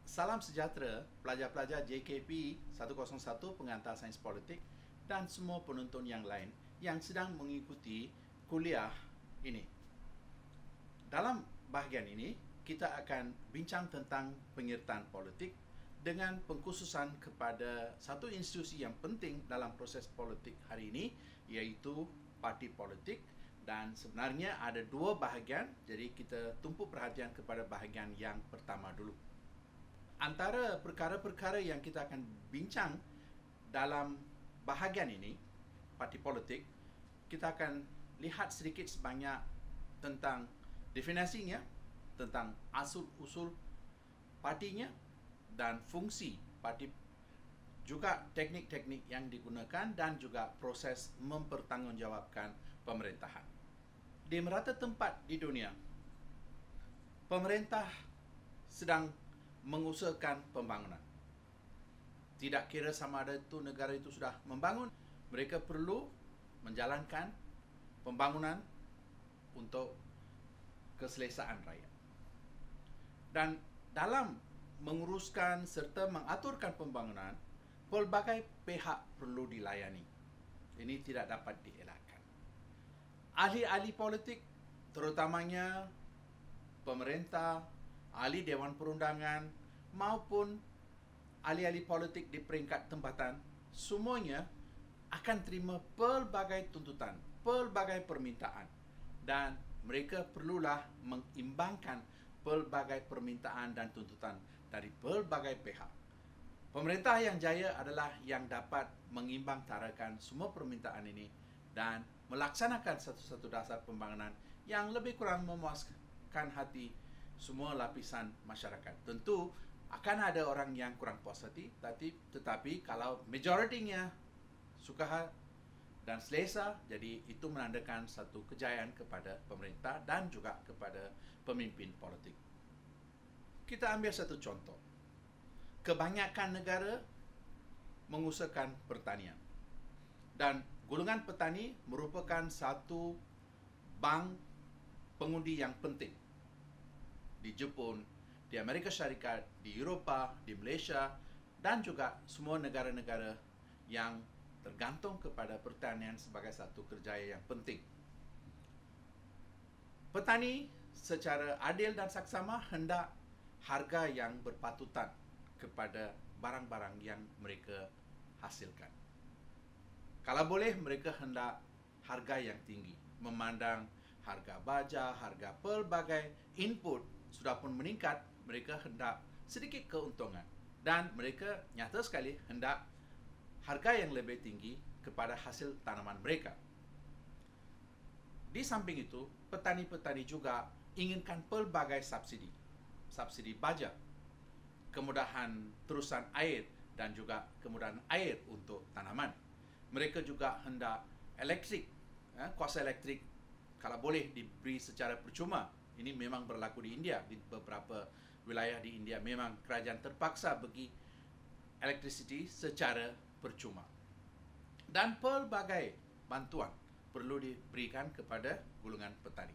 Salam sejahtera pelajar-pelajar JKP 101 pengantar sains politik dan semua penonton yang lain yang sedang mengikuti kuliah ini. Dalam bahagian ini, kita akan bincang tentang penyertaan politik dengan pengkhususan kepada satu institusi yang penting dalam proses politik hari ini, iaitu parti politik. Dan sebenarnya ada dua bahagian, jadi kita tumpu perhatian kepada bahagian yang pertama dulu. Antara perkara-perkara yang kita akan bincang dalam bahagian ini, parti politik, kita akan lihat sedikit sebanyak tentang definisinya, tentang asal-usul partinya dan fungsi parti, juga teknik-teknik yang digunakan dan juga proses mempertanggungjawabkan pemerintahan. Di merata tempat di dunia, pemerintah sedang mengusahakan pembangunan. Tidak kira sama ada itu negara itu sudah membangun, mereka perlu menjalankan pembangunan untuk keselesaan rakyat. Dan dalam menguruskan serta mengaturkan pembangunan, pelbagai pihak perlu dilayani. Ini tidak dapat dielakkan. Ahli-ahli politik, terutamanya pemerintah, ahli Dewan Perundangan maupun ahli-ahli politik di peringkat tempatan, semuanya akan terima pelbagai tuntutan, pelbagai permintaan, dan mereka perlulah mengimbangkan pelbagai permintaan dan tuntutan dari pelbagai pihak. Pemerintah yang jaya adalah yang dapat mengimbangtarakan semua permintaan ini dan melaksanakan satu-satu dasar pembangunan yang lebih kurang memuaskan hati semua lapisan masyarakat. Tentu akan ada orang yang kurang puas hati, tetapi kalau majoritinya suka dan selesa, jadi itu menandakan satu kejayaan kepada pemerintah dan juga kepada pemimpin politik. Kita ambil satu contoh. Kebanyakan negara mengusahakan pertanian. Dan golongan petani merupakan satu bank pengundi yang penting. Di Jepun, di Amerika Syarikat, di Eropah, di Malaysia, dan juga semua negara-negara yang tergantung kepada pertanian sebagai satu kerjaya yang penting. Petani secara adil dan saksama hendak harga yang berpatutan kepada barang-barang yang mereka hasilkan. Kalau boleh, mereka hendak harga yang tinggi, memandang harga baja, harga pelbagai input sudah pun meningkat, mereka hendak sedikit keuntungan. Dan mereka nyata sekali hendak harga yang lebih tinggi kepada hasil tanaman mereka. Di samping itu, petani-petani juga inginkan pelbagai subsidi. Subsidi baja, kemudahan terusan air dan juga kemudahan air untuk tanaman. Mereka juga hendak elektrik, kuasa elektrik kalau boleh diberi secara percuma. Ini memang berlaku di India. Di beberapa wilayah di India memang kerajaan terpaksa bagi elektrisiti secara percuma. Dan pelbagai bantuan perlu diberikan kepada golongan petani.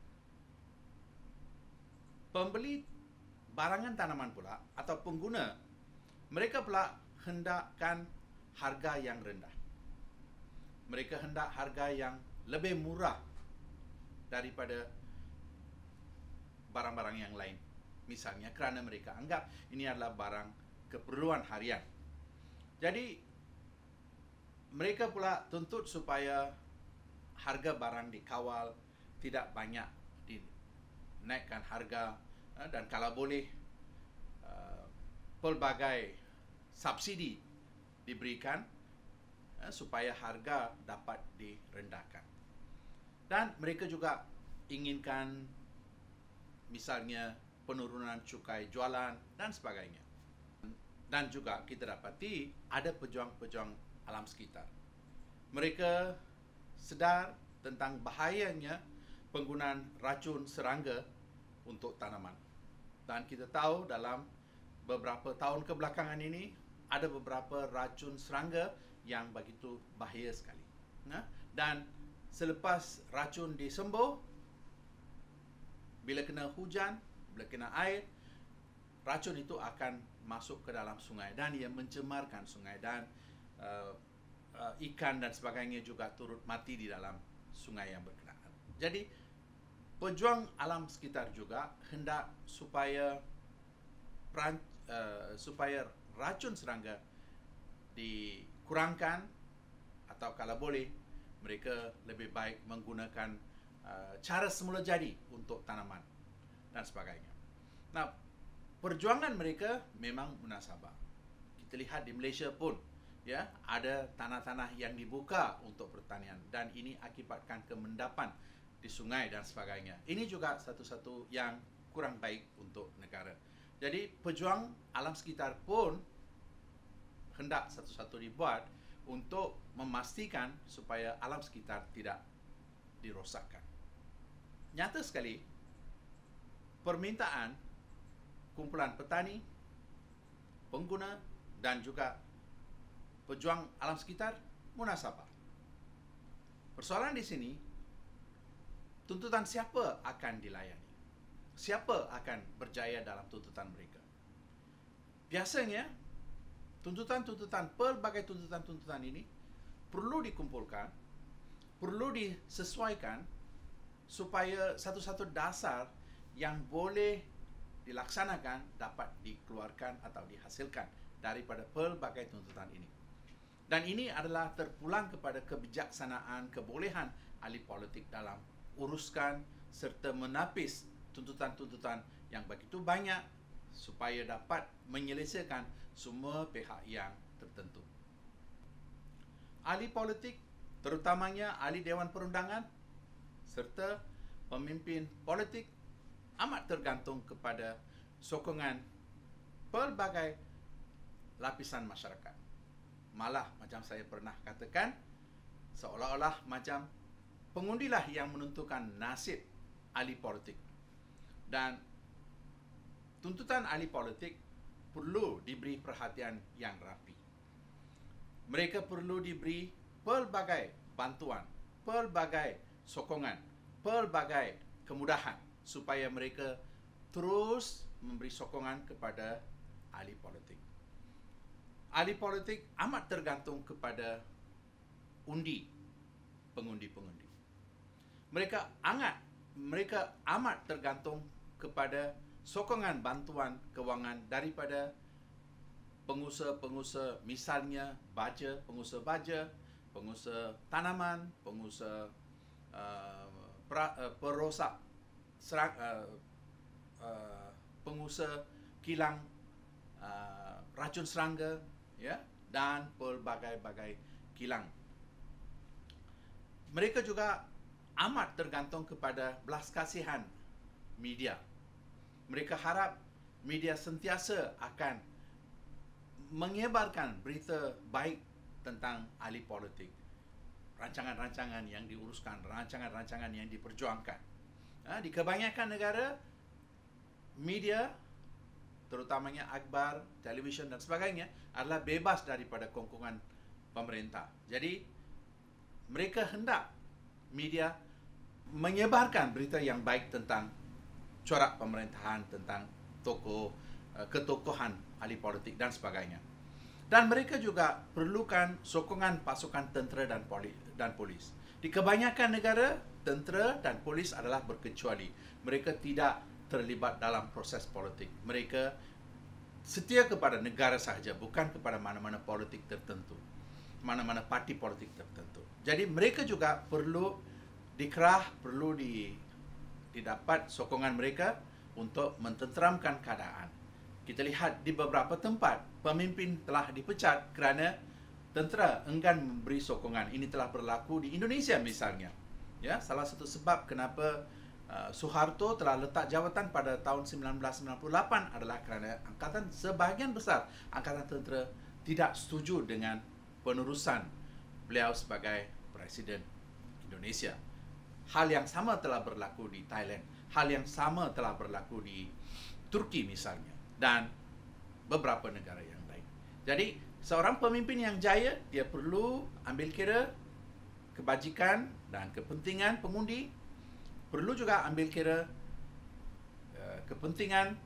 Pembeli barangan tanaman pula atau pengguna, mereka pula hendakkan harga yang rendah. Mereka hendak harga yang lebih murah daripada barang-barang yang lain. Misalnya kerana mereka anggap ini adalah barang keperluan harian. Jadi mereka pula tuntut supaya harga barang dikawal, tidak banyak dinaikkan harga, dan kalau boleh pelbagai subsidi diberikan supaya harga dapat direndahkan. Dan mereka juga inginkan misalnya penurunan cukai jualan dan sebagainya. Dan juga kita dapati ada pejuang-pejuang alam sekitar. Mereka sedar tentang bahayanya penggunaan racun serangga untuk tanaman. Dan kita tahu dalam beberapa tahun kebelakangan ini ada beberapa racun serangga yang begitu bahaya sekali. Dan selepas racun disembuh, bila kena hujan, bila kena air, racun itu akan masuk ke dalam sungai dan ia mencemarkan sungai, dan ikan dan sebagainya juga turut mati di dalam sungai yang berkenaan. Jadi pejuang alam sekitar juga hendak supaya racun serangga dikurangkan, atau kalau boleh mereka lebih baik menggunakan cara semula jadi untuk tanaman dan sebagainya. Nah, perjuangan mereka memang munasabah. Kita lihat di Malaysia pun, ya, ada tanah-tanah yang dibuka untuk pertanian, dan ini akibatkan kemendapan di sungai dan sebagainya. Ini juga satu-satu yang kurang baik untuk negara. Jadi pejuang alam sekitar pun hendak satu-satu dibuat untuk memastikan supaya alam sekitar tidak dirosakkan. Nyata sekali, permintaan kumpulan petani, pengguna dan juga pejuang alam sekitar munasabah. Persoalan di sini, tuntutan siapa akan dilayani? Siapa akan berjaya dalam tuntutan mereka? Biasanya, pelbagai tuntutan ini perlu dikumpulkan, perlu disesuaikan supaya satu-satu dasar yang boleh dilaksanakan dapat dikeluarkan atau dihasilkan daripada pelbagai tuntutan ini. Dan ini adalah terpulang kepada kebijaksanaan, kebolehan ahli politik dalam uruskan serta menapis tuntutan-tuntutan yang begitu banyak supaya dapat menyelesaikan semua pihak yang tertentu. Ahli politik, terutamanya ahli Dewan Perundangan serta pemimpin politik, amat tergantung kepada sokongan pelbagai lapisan masyarakat. Malah macam saya pernah katakan, seolah-olah macam pengundilah yang menentukan nasib ahli politik. Dan tuntutan ahli politik perlu diberi perhatian yang rapi. Mereka perlu diberi pelbagai bantuan, pelbagai sokongan, pelbagai kemudahan supaya mereka terus memberi sokongan kepada ahli politik. Ahli politik amat tergantung kepada pengundi-pengundi. Mereka amat tergantung kepada sokongan bantuan kewangan daripada pengusaha-pengusaha, misalnya pengusaha baja, pengusaha tanaman, pengusaha perosak pengusaha kilang racun serangga, ya, dan pelbagai-bagai kilang. Mereka juga amat tergantung kepada belas kasihan media. Mereka harap media sentiasa akan menyebarkan berita baik tentang ahli politik, rancangan-rancangan yang diuruskan, rancangan-rancangan yang diperjuangkan. Di kebanyakan negara, media, terutamanya akhbar, televisyen dan sebagainya, adalah bebas daripada kongkongan pemerintah. Jadi, mereka hendak media menyebarkan berita yang baik tentang corak pemerintahan, tentang ketokohan ahli politik dan sebagainya. Dan mereka juga perlukan sokongan pasukan tentera dan polis. Di kebanyakan negara, tentera dan polis adalah berkecuali. Mereka tidak terlibat dalam proses politik. Mereka setia kepada negara sahaja, bukan kepada mana-mana politik tertentu, mana-mana parti politik tertentu. Jadi mereka juga perlu dikerah, perlu didapat sokongan mereka untuk mententeramkan keadaan. Kita lihat di beberapa tempat, pemimpin telah dipecat kerana tentera enggan memberi sokongan. Ini telah berlaku di Indonesia misalnya. Ya, salah satu sebab kenapa Suharto telah letak jawatan pada tahun 1998 adalah kerana sebahagian besar angkatan tentera tidak setuju dengan penerusan beliau sebagai Presiden Indonesia. Hal yang sama telah berlaku di Thailand. Hal yang sama telah berlaku di Turki misalnya, dan beberapa negara yang lain. Jadi, seorang pemimpin yang jaya, dia perlu ambil kira kebajikan dan kepentingan pengundi, perlu juga ambil kira kepentingan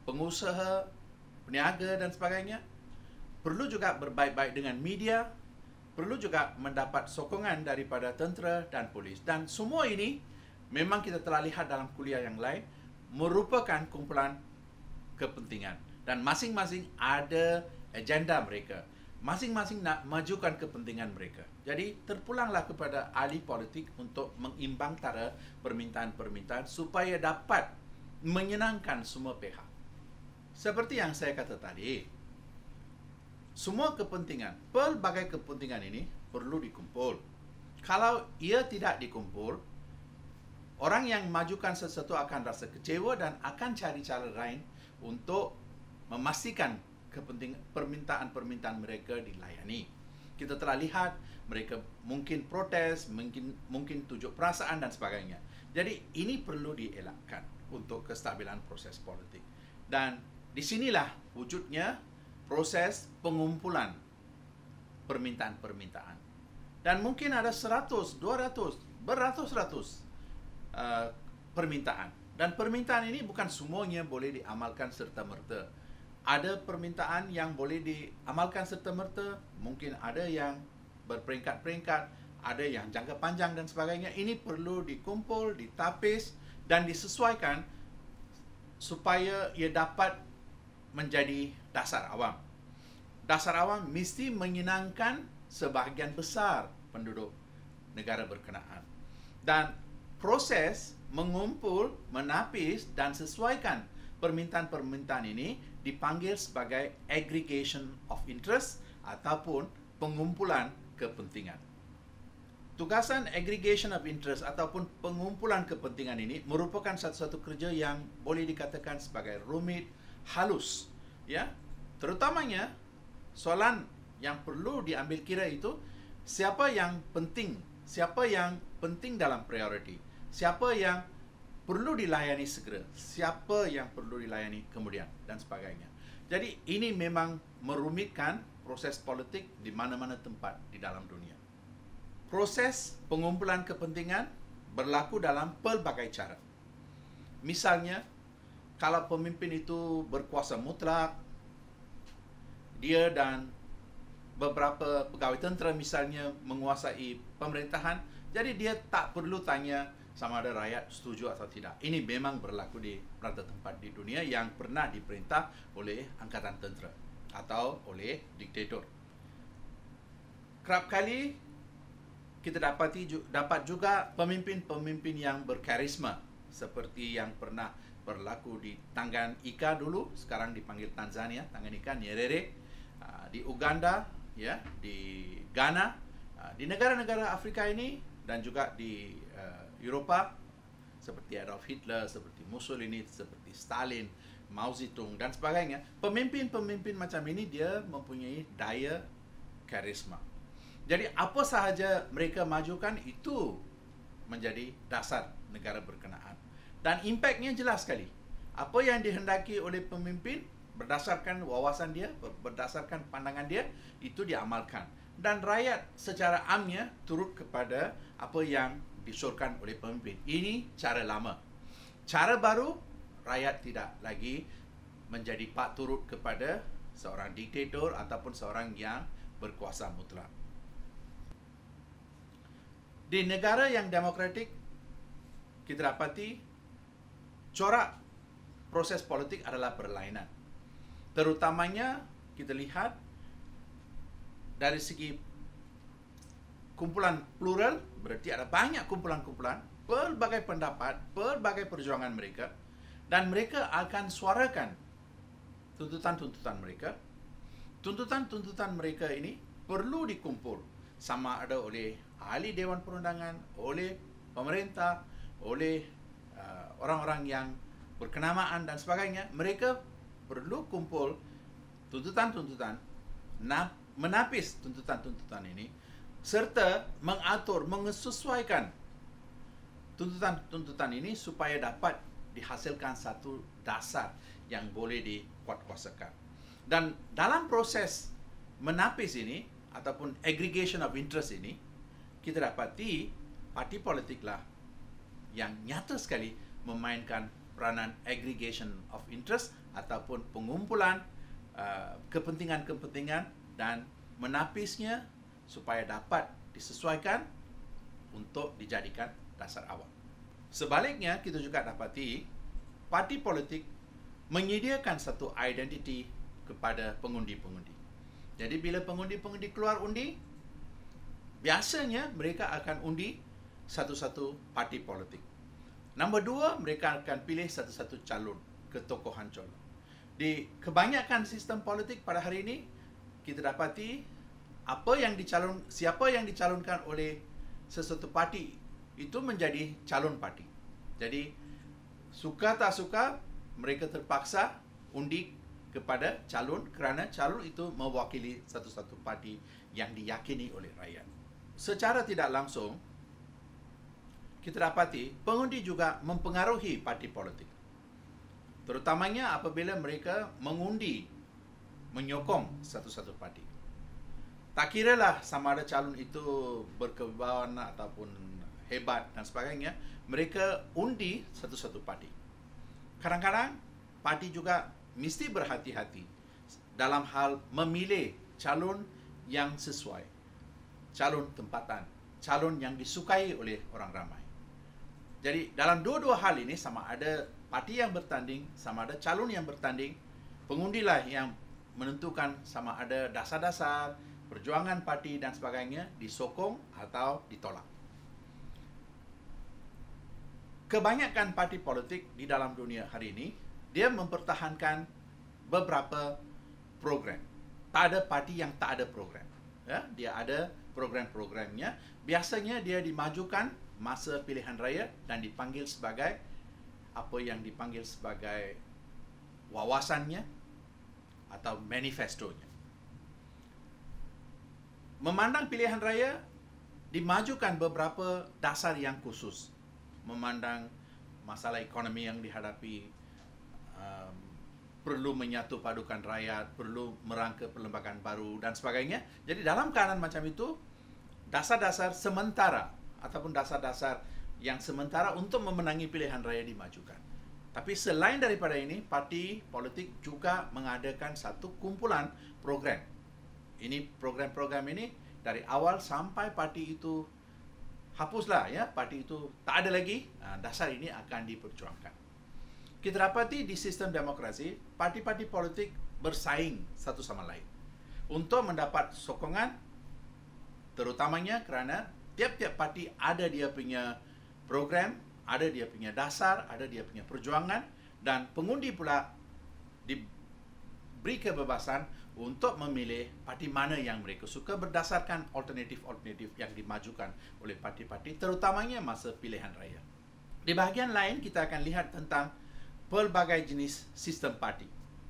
pengusaha, peniaga dan sebagainya, perlu juga berbaik-baik dengan media, perlu juga mendapat sokongan daripada tentera dan polis. Dan semua ini memang kita telah lihat dalam kuliah yang lain, merupakan kumpulan kepentingan. Dan masing-masing ada agenda mereka. Masing-masing nak majukan kepentingan mereka. Jadi terpulanglah kepada ahli politik untuk mengimbangtara permintaan-permintaan supaya dapat menyenangkan semua pihak. Seperti yang saya kata tadi, semua kepentingan, pelbagai kepentingan ini perlu dikumpul. Kalau ia tidak dikumpul, orang yang majukan sesuatu akan rasa kecewa dan akan cari cara lain untuk memastikan permintaan-permintaan mereka dilayani. Kita telah lihat mereka mungkin protes, mungkin tunjuk perasaan dan sebagainya. Jadi ini perlu dielakkan untuk kestabilan proses politik. Dan disinilah wujudnya proses pengumpulan permintaan-permintaan. Dan mungkin ada 100, 200, beratus-ratus permintaan. Dan permintaan ini bukan semuanya boleh diamalkan serta-merta. Ada permintaan yang boleh diamalkan serta-merta, mungkin ada yang berperingkat-peringkat, ada yang jangka panjang dan sebagainya. Ini perlu dikumpul, ditapis dan disesuaikan supaya ia dapat menjadi dasar awam. Dasar awam mesti menyenangkan sebahagian besar penduduk negara berkenaan. Dan proses mengumpul, menapis dan sesuaikan permintaan-permintaan ini dipanggil sebagai aggregation of interest ataupun pengumpulan kepentingan. Tugasan aggregation of interest ataupun pengumpulan kepentingan ini merupakan satu-satu kerja yang boleh dikatakan sebagai rumit, halus, ya. Terutamanya soalan yang perlu diambil kira itu siapa yang penting dalam priority, siapa yang perlu dilayani segera, siapa yang perlu dilayani kemudian dan sebagainya. Jadi ini memang merumitkan proses politik di mana-mana tempat di dalam dunia. Proses pengumpulan kepentingan berlaku dalam pelbagai cara. Misalnya, kalau pemimpin itu berkuasa mutlak, dia dan beberapa pegawai tentera misalnya menguasai pemerintahan, jadi dia tak perlu tanya sama ada rakyat setuju atau tidak. Ini memang berlaku di beberapa tempat di dunia yang pernah diperintah oleh angkatan tentera atau oleh diktator. Kerap kali kita dapat juga pemimpin-pemimpin yang berkarisma seperti yang pernah berlaku di Tanganyika dulu, sekarang dipanggil Tanzania, Tanganyika, Nyerere, di Uganda, ya, di Ghana, di negara-negara Afrika ini dan juga di Eropah seperti Adolf Hitler, seperti Mussolini, seperti Stalin, Mao Zedong dan sebagainya. Pemimpin-pemimpin macam ini dia mempunyai daya karisma. Jadi apa sahaja mereka majukan itu menjadi dasar negara berkenaan. Dan impaknya jelas sekali. Apa yang dihendaki oleh pemimpin berdasarkan wawasan dia, berdasarkan pandangan dia, itu diamalkan. Dan rakyat secara amnya turut kepada apa yang disuruhkan oleh pemimpin. Ini cara lama. Cara baru, rakyat tidak lagi menjadi pak turut kepada seorang diktator ataupun seorang yang berkuasa mutlak. Di negara yang demokratik, kita dapati corak proses politik adalah berlainan. Terutamanya kita lihat dari segi kumpulan plural, berarti ada banyak kumpulan-kumpulan, pelbagai pendapat, pelbagai perjuangan mereka, dan mereka akan suarakan tuntutan-tuntutan mereka. Tuntutan-tuntutan mereka ini perlu dikumpul, sama ada oleh ahli Dewan Perundangan, oleh pemerintah, oleh orang-orang yang berkenamaan dan sebagainya. Mereka perlu kumpul tuntutan-tuntutan, menapis tuntutan-tuntutan ini, serta mengatur, menyesuaikan tuntutan-tuntutan ini supaya dapat dihasilkan satu dasar yang boleh dikuatkuasakan. Dan dalam proses menapis ini ataupun aggregation of interest ini, kita dapati parti politik lah yang nyata sekali memainkan peranan aggregation of interest ataupun pengumpulan kepentingan-kepentingan dan menapisnya supaya dapat disesuaikan untuk dijadikan dasar awal. Sebaliknya, kita juga dapati parti politik menyediakan satu identiti kepada pengundi-pengundi. Jadi bila pengundi-pengundi keluar undi, biasanya mereka akan undi satu-satu parti politik. Nombor dua, mereka akan pilih satu-satu calon, ketokohan calon. Di kebanyakan sistem politik pada hari ini, kita dapati siapa yang dicalonkan oleh sesuatu parti itu menjadi calon parti. Jadi suka tak suka, mereka terpaksa undi kepada calon kerana calon itu mewakili satu-satu parti yang diyakini oleh rakyat. Secara tidak langsung, kita dapati pengundi juga mempengaruhi parti politik. Terutamanya apabila mereka mengundi, menyokong satu-satu parti. Tak kiralah sama ada calon itu berkewibawaan ataupun hebat dan sebagainya, mereka undi satu-satu parti. Kadang-kadang parti juga mesti berhati-hati dalam hal memilih calon yang sesuai, calon tempatan, calon yang disukai oleh orang ramai. Jadi dalam dua-dua hal ini, sama ada parti yang bertanding, sama ada calon yang bertanding, pengundilah yang menentukan sama ada dasar-dasar perjuangan parti dan sebagainya disokong atau ditolak. Kebanyakan parti politik di dalam dunia hari ini, dia mempertahankan beberapa program. Tak ada parti yang tak ada program. Ya, dia ada program-programnya. Biasanya dia dimajukan masa pilihan raya dan dipanggil sebagai apa yang dipanggil sebagai wawasannya atau manifestonya. Memandang pilihan raya, dimajukan beberapa dasar yang khusus. Memandang masalah ekonomi yang dihadapi, perlu menyatu padukan rakyat, perlu merangka perlembagaan baru dan sebagainya. Jadi dalam keadaan macam itu, dasar-dasar sementara ataupun dasar-dasar yang sementara untuk memenangi pilihan raya dimajukan. Tapi selain daripada ini, parti politik juga mengadakan satu kumpulan program. Ini program-program ini dari awal sampai parti itu hapuslah, ya, parti itu tak ada lagi, dasar ini akan diperjuangkan. Kita dapati di sistem demokrasi, parti-parti politik bersaing satu sama lain untuk mendapat sokongan, terutamanya kerana tiap-tiap parti ada dia punya program, ada dia punya dasar, ada dia punya perjuangan, dan pengundi pula diberi kebebasan untuk memilih parti mana yang mereka suka berdasarkan alternatif-alternatif yang dimajukan oleh parti-parti, terutamanya masa pilihan raya. Di bahagian lain, kita akan lihat tentang pelbagai jenis sistem parti.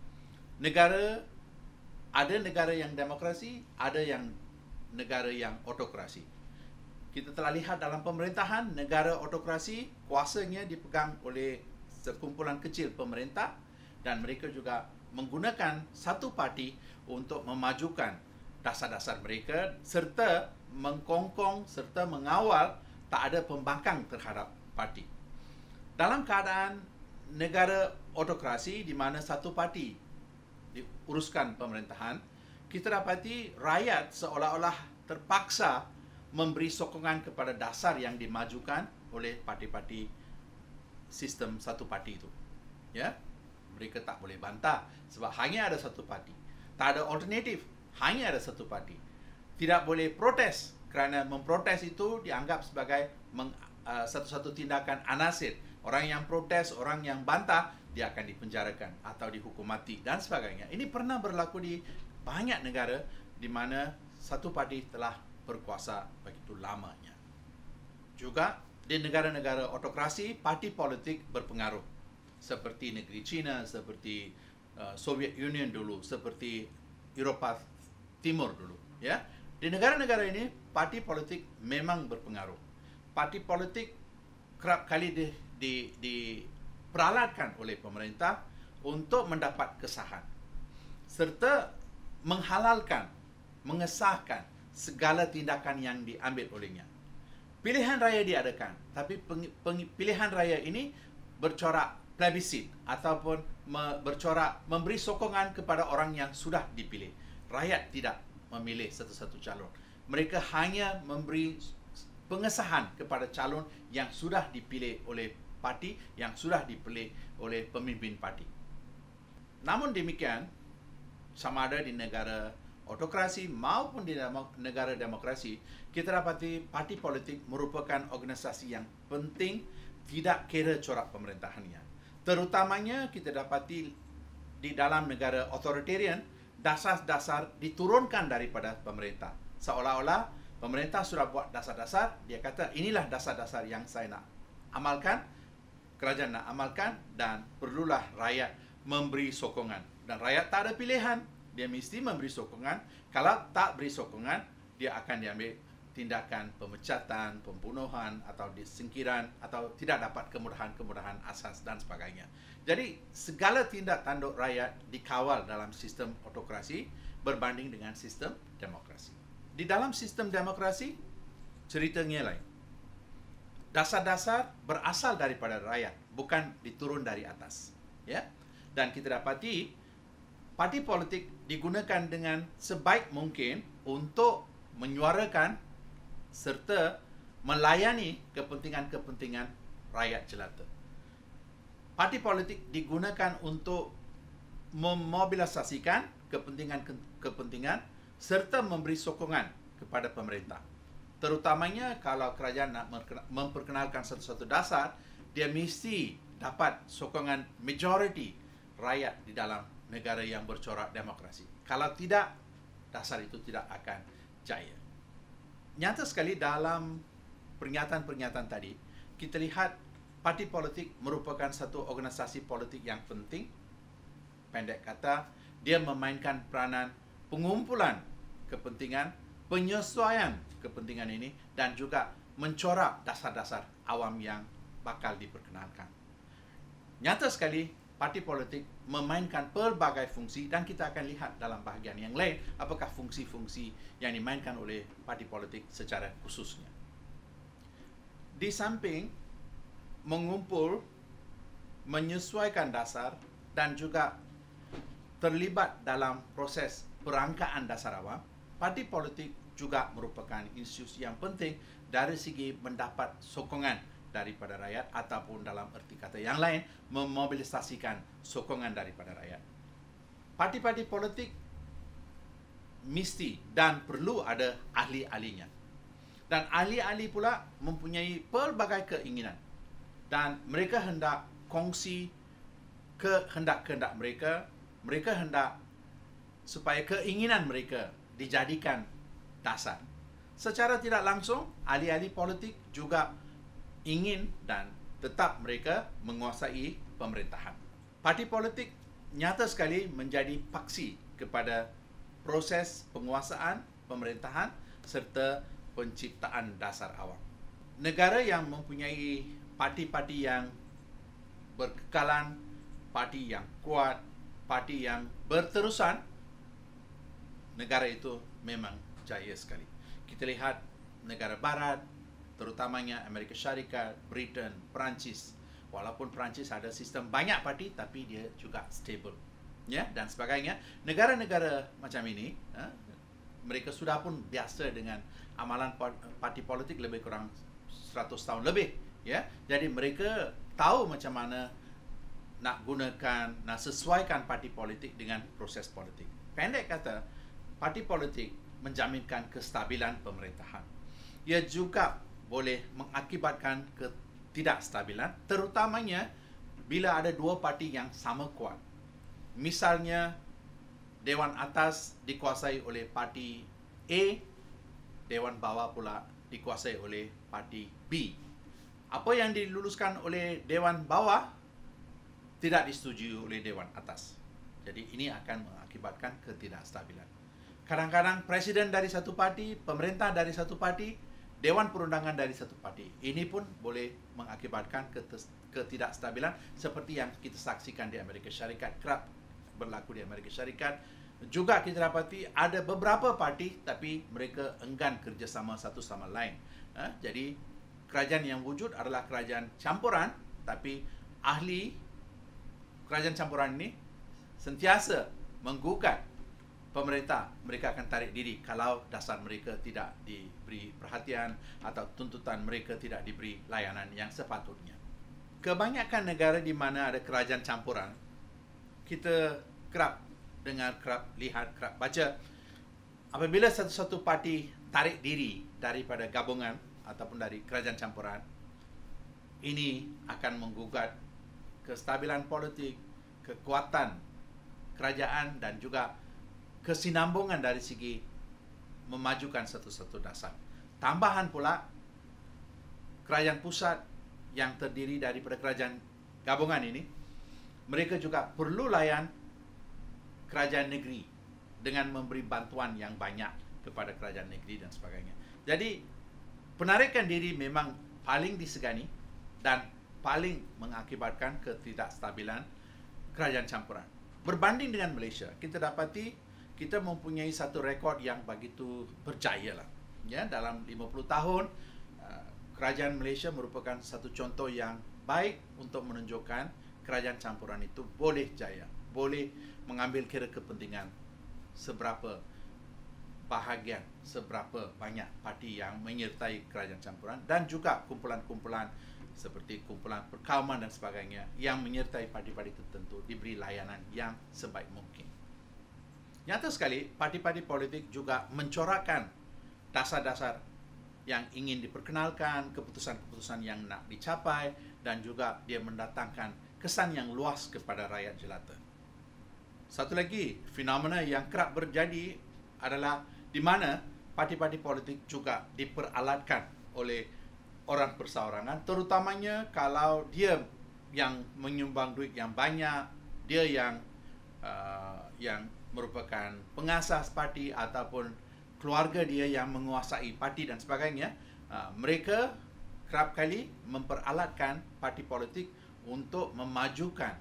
Ada negara yang demokrasi, ada yang negara yang autokrasi. Kita telah lihat dalam pemerintahan, negara autokrasi, kuasanya dipegang oleh sekumpulan kecil pemerintah dan mereka juga menggunakan satu parti untuk memajukan dasar-dasar mereka serta mengkongkong serta mengawal tak ada pembangkang terhadap parti. Dalam keadaan negara autokrasi di mana satu parti diuruskan pemerintahan, kita dapati rakyat seolah-olah terpaksa memberi sokongan kepada dasar yang dimajukan oleh parti-parti sistem satu parti itu. Ya, mereka tak boleh bantah sebab hanya ada satu parti. Tak ada alternatif, hanya ada satu parti. Tidak boleh protes kerana memprotes itu dianggap sebagai satu-satu tindakan anasir. Orang yang protes, orang yang bantah, dia akan dipenjarakan atau dihukum mati dan sebagainya. Ini pernah berlaku di banyak negara di mana satu parti telah berkuasa begitu lamanya. Juga di negara-negara autokrasi, parti politik berpengaruh. Seperti negeri China, seperti Soviet Union dulu, seperti Eropah Timur dulu. Ya, di negara-negara ini, parti politik memang berpengaruh. Parti politik kerap kali diperalatkan oleh pemerintah untuk mendapat kesahan serta menghalalkan, mengesahkan segala tindakan yang diambil olehnya. Pilihan raya diadakan, tapi pilihan raya ini bercorak plebiscit ataupun bercorak memberi sokongan kepada orang yang sudah dipilih. Rakyat tidak memilih satu-satu calon. Mereka hanya memberi pengesahan kepada calon yang sudah dipilih oleh parti, yang sudah dipilih oleh pemimpin parti. Namun demikian, sama ada di negara autokrasi maupun di negara demokrasi, kita dapati parti politik merupakan organisasi yang penting tidak kira corak pemerintahannya. Terutamanya kita dapati di dalam negara authoritarian, dasar-dasar diturunkan daripada pemerintah. Seolah-olah pemerintah sudah buat dasar-dasar, dia kata inilah dasar-dasar yang saya nak amalkan, kerajaan nak amalkan, dan perlulah rakyat memberi sokongan. Dan rakyat tak ada pilihan, dia mesti memberi sokongan. Kalau tak beri sokongan, dia akan diambil tindakan pemecatan, pembunuhan atau disingkiran atau tidak dapat kemudahan-kemudahan asas dan sebagainya. Jadi segala tindak tanduk rakyat dikawal dalam sistem autokrasi berbanding dengan sistem demokrasi. Di dalam sistem demokrasi ceritanya lain. Dasar-dasar berasal daripada rakyat, bukan diturun dari atas. Ya. Dan kita dapati parti politik digunakan dengan sebaik mungkin untuk menyuarakan serta melayani kepentingan-kepentingan rakyat jelata. Parti politik digunakan untuk memobilisasikan kepentingan-kepentingan serta memberi sokongan kepada pemerintah. Terutamanya kalau kerajaan nak memperkenalkan satu-satu dasar, dia mesti dapat sokongan majoriti rakyat di dalam negara yang bercorak demokrasi. Kalau tidak, dasar itu tidak akan jaya. Nyata sekali dalam pernyataan-pernyataan tadi, kita lihat parti politik merupakan satu organisasi politik yang penting. Pendek kata, dia memainkan peranan pengumpulan kepentingan, penyesuaian kepentingan ini, dan juga mencorak dasar-dasar awam yang bakal diperkenalkan. Nyata sekali, parti politik memainkan pelbagai fungsi dan kita akan lihat dalam bahagian yang lain apakah fungsi-fungsi yang dimainkan oleh parti politik secara khususnya. Di samping mengumpul, menyesuaikan dasar dan juga terlibat dalam proses perangkaan dasar awam, parti politik juga merupakan institusi yang penting dari segi mendapat sokongan daripada rakyat ataupun dalam erti kata yang lain memobilisasikan sokongan daripada rakyat. Parti-parti politik mesti dan perlu ada ahli-ahlinya. Dan ahli-ahli pula mempunyai pelbagai keinginan dan mereka hendak kongsi kehendak-kehendak mereka. Mereka hendak supaya keinginan mereka dijadikan dasar. Secara tidak langsung, ahli-ahli politik juga ingin dan tetap mereka menguasai pemerintahan. Parti politik nyata sekali menjadi paksi kepada proses penguasaan pemerintahan serta penciptaan dasar awam. Negara yang mempunyai parti-parti yang berkekalan, parti yang kuat, parti yang berterusan, negara itu memang jaya sekali. Kita lihat negara barat, terutamanya Amerika Syarikat, Britain, Perancis. Walaupun Perancis ada sistem banyak parti, tapi dia juga stable, ya, dan sebagainya. Negara-negara macam ini, mereka sudah pun biasa dengan amalan parti politik lebih kurang 100 tahun lebih, ya. Jadi mereka tahu macam mana nak gunakan, nak sesuaikan parti politik dengan proses politik. Pendek kata, parti politik menjaminkan kestabilan pemerintahan. Ia juga boleh mengakibatkan ketidakstabilan, terutamanya bila ada dua parti yang sama kuat. Misalnya, Dewan Atas dikuasai oleh parti A, Dewan Bawah pula dikuasai oleh parti B. Apa yang diluluskan oleh Dewan Bawah tidak disetujui oleh Dewan Atas. Jadi ini akan mengakibatkan ketidakstabilan. Kadang-kadang presiden dari satu parti, pemerintah dari satu parti, Dewan Perundangan dari satu parti. Ini pun boleh mengakibatkan ketidakstabilan seperti yang kita saksikan di Amerika Syarikat, kerap berlaku di Amerika Syarikat. Juga kita dapati ada beberapa parti tapi mereka enggan kerjasama satu sama lain. Jadi kerajaan yang wujud adalah kerajaan campuran, tapi ahli kerajaan campuran ini sentiasa menggugat pemerintah, mereka akan tarik diri kalau dasar mereka tidak diberi perhatian atau tuntutan mereka tidak diberi layanan yang sepatutnya. Kebanyakan negara di mana ada kerajaan campuran, kita kerap dengar, kerap lihat, kerap baca, apabila satu-satu parti tarik diri daripada gabungan ataupun dari kerajaan campuran, ini akan menggugat kestabilan politik, kekuatan kerajaan dan juga kesinambungan dari segi memajukan satu-satu dasar. Tambahan pula, kerajaan pusat yang terdiri daripada kerajaan gabungan ini, mereka juga perlu layan kerajaan negeri dengan memberi bantuan yang banyak kepada kerajaan negeri dan sebagainya. Jadi, penarikan diri memang paling disegani dan paling mengakibatkan ketidakstabilan kerajaan campuran. Berbanding dengan Malaysia, kita dapati kita mempunyai satu rekod yang begitu berjaya lah. Ya, dalam 50 tahun, kerajaan Malaysia merupakan satu contoh yang baik untuk menunjukkan kerajaan campuran itu boleh jaya, boleh mengambil kira kepentingan seberapa bahagian, seberapa banyak parti yang menyertai kerajaan campuran dan juga kumpulan-kumpulan seperti kumpulan perkauman dan sebagainya yang menyertai parti-parti tertentu diberi layanan yang sebaik mungkin. Nyata sekali, parti-parti politik juga mencorakkan dasar-dasar yang ingin diperkenalkan, keputusan-keputusan yang nak dicapai, dan juga dia mendatangkan kesan yang luas kepada rakyat jelata. Satu lagi, fenomena yang kerap terjadi adalah di mana parti-parti politik juga diperalatkan oleh orang perseorangan, terutamanya kalau dia yang menyumbang duit yang banyak, dia yang merupakan pengasas parti ataupun keluarga dia yang menguasai parti dan sebagainya. Mereka kerap kali memperalatkan parti politik untuk memajukan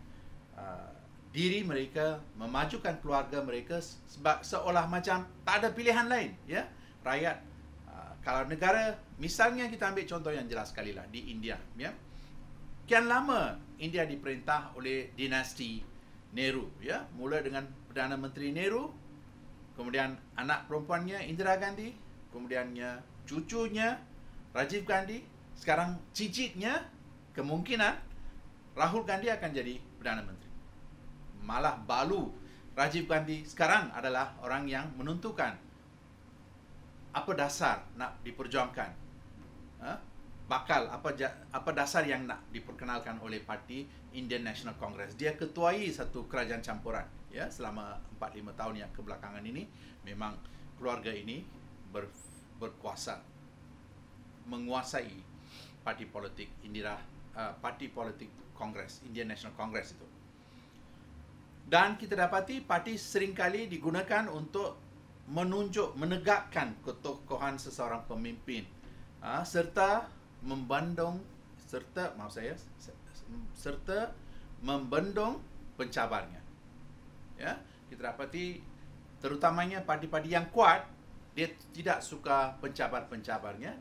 diri mereka, memajukan keluarga mereka sebab seolah macam tak ada pilihan lain. Ya, rakyat, kalau negara, misalnya kita ambil contoh yang jelas sekali lah di India. Ya, kian lama India diperintah oleh dinasti Nehru. Ya, mula dengan Perdana Menteri Nehru, kemudian anak perempuannya Indira Gandhi, kemudiannya cucunya Rajiv Gandhi, sekarang cicitnya kemungkinan Rahul Gandhi akan jadi Perdana Menteri. Malah balu Rajiv Gandhi sekarang adalah orang yang menentukan apa dasar nak diperjuangkan, bakal apa dasar yang nak diperkenalkan oleh parti Indian National Congress. Dia ketuai satu kerajaan campuran, ya, selama 4-5 tahun yang kebelakangan ini. Memang keluarga ini berkuasa, menguasai parti politik parti politik Kongres, Indian National Congress itu. Dan kita dapati parti seringkali digunakan untuk menegakkan ketokohan seseorang pemimpin, serta membendung pencabarnya. Ya, kita dapati terutamanya parti-parti yang kuat, dia tidak suka pencabar-pencabarnya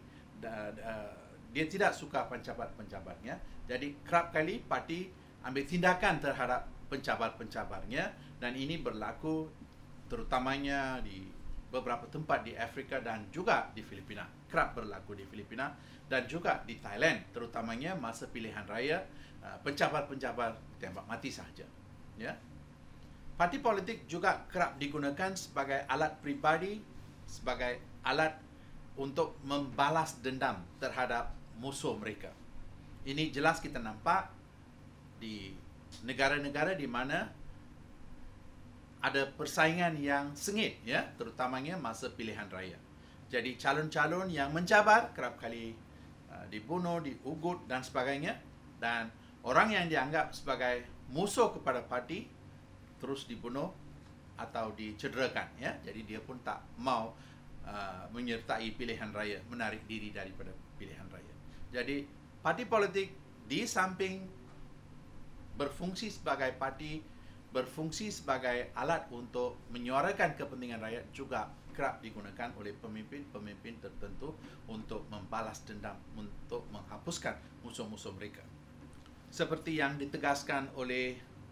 dia tidak suka pencabar-pencabarnya. Jadi kerap kali parti ambil tindakan terhadap pencabar-pencabarnya, dan ini berlaku terutamanya di beberapa tempat di Afrika dan juga di Filipina. Kerap berlaku di Filipina dan juga di Thailand, terutamanya masa pilihan raya, pencabar-pencabar ditembak mati sahaja. Ya. Parti politik juga kerap digunakan sebagai alat pribadi, sebagai alat untuk membalas dendam terhadap musuh mereka. Ini jelas kita nampak di negara-negara di mana ada persaingan yang sengit, ya, terutamanya masa pilihan raya. Jadi calon-calon yang mencabar kerap kali dibunuh, diugut dan sebagainya, dan orang yang dianggap sebagai musuh kepada parti terus dibunuh atau dicederakan, ya. Jadi dia pun tak mau menyertai pilihan raya, menarik diri daripada pilihan raya. Jadi parti politik di samping berfungsi sebagai parti, berfungsi sebagai alat untuk menyuarakan kepentingan rakyat, juga kerap digunakan oleh pemimpin-pemimpin tertentu untuk membalas dendam, untuk menghapuskan musuh-musuh mereka. Seperti yang ditegaskan oleh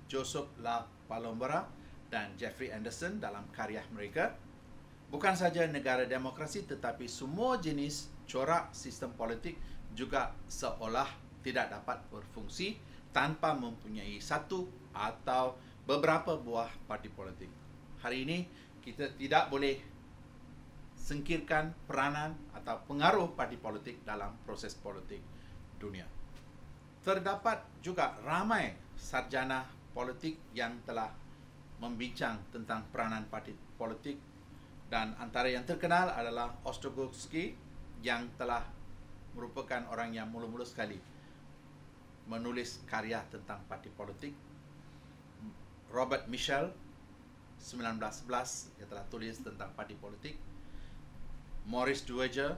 Joseph La Palombara dan Jeffrey Anderson dalam karya mereka. Bukan saja negara demokrasi tetapi semua jenis corak sistem politik juga seolah tidak dapat berfungsi tanpa mempunyai satu atau beberapa buah parti politik. Hari ini kita tidak boleh singkirkan peranan atau pengaruh parti politik dalam proses politik dunia. Terdapat juga ramai sarjana politik yang telah membincang tentang peranan parti politik, dan antara yang terkenal adalah Ostrogowski yang telah merupakan orang yang mula-mula sekali menulis karya tentang parti politik. Robert Michel 1911 yang telah tulis tentang parti politik. Maurice Duverger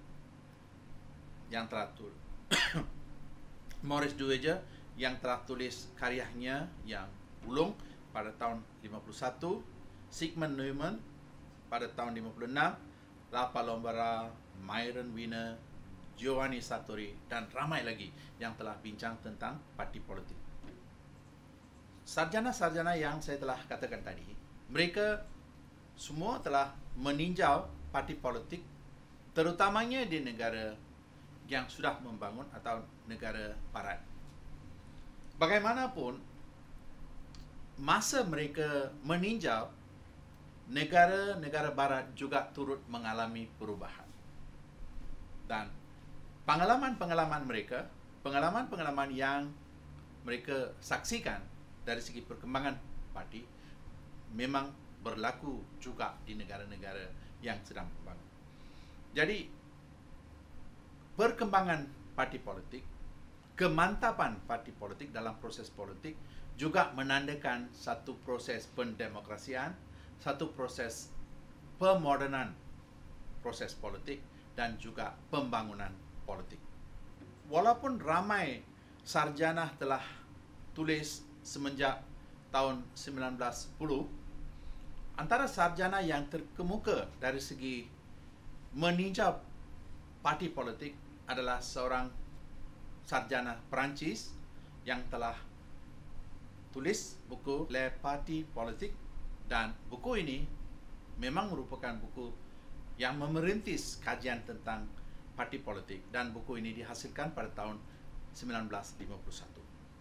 yang telah Maurice Duverger yang telah tulis karyanya yang ulung pada tahun 51. Sigmund Neumann pada tahun 56, La Palombara, Myron Wiener, Giovanni Sartori dan ramai lagi yang telah bincang tentang parti politik. Sarjana-sarjana yang saya telah katakan tadi, mereka semua telah meninjau parti politik terutamanya di negara yang sudah membangun atau negara barat. Bagaimanapun, masa mereka meninjau, negara-negara barat juga turut mengalami perubahan. Dan pengalaman-pengalaman mereka, pengalaman-pengalaman yang mereka saksikan dari segi perkembangan parti memang berlaku juga di negara-negara yang sedang membangun. Jadi, perkembangan parti politik, kemantapan parti politik dalam proses politik juga menandakan satu proses pendemokrasian, satu proses pemodernan proses politik dan juga pembangunan politik. Walaupun ramai sarjana telah tulis semenjak tahun 1910, antara sarjana yang terkemuka dari segi meninjau parti politik adalah seorang sarjana Perancis yang telah tulis buku Le Parti Politique, dan buku ini memang merupakan buku yang memerintis kajian tentang parti politik, dan buku ini dihasilkan pada tahun 1951.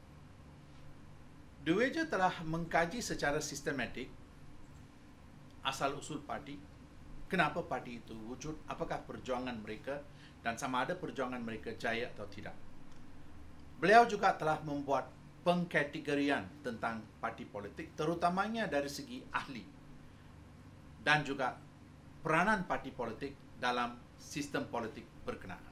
Duverger telah mengkaji secara sistematik asal-usul parti, kenapa parti itu wujud, apakah perjuangan mereka, dan sama ada perjuangan mereka jaya atau tidak. Beliau juga telah membuat pengkategorian tentang parti politik, terutamanya dari segi ahli dan juga peranan parti politik dalam sistem politik berkenaan.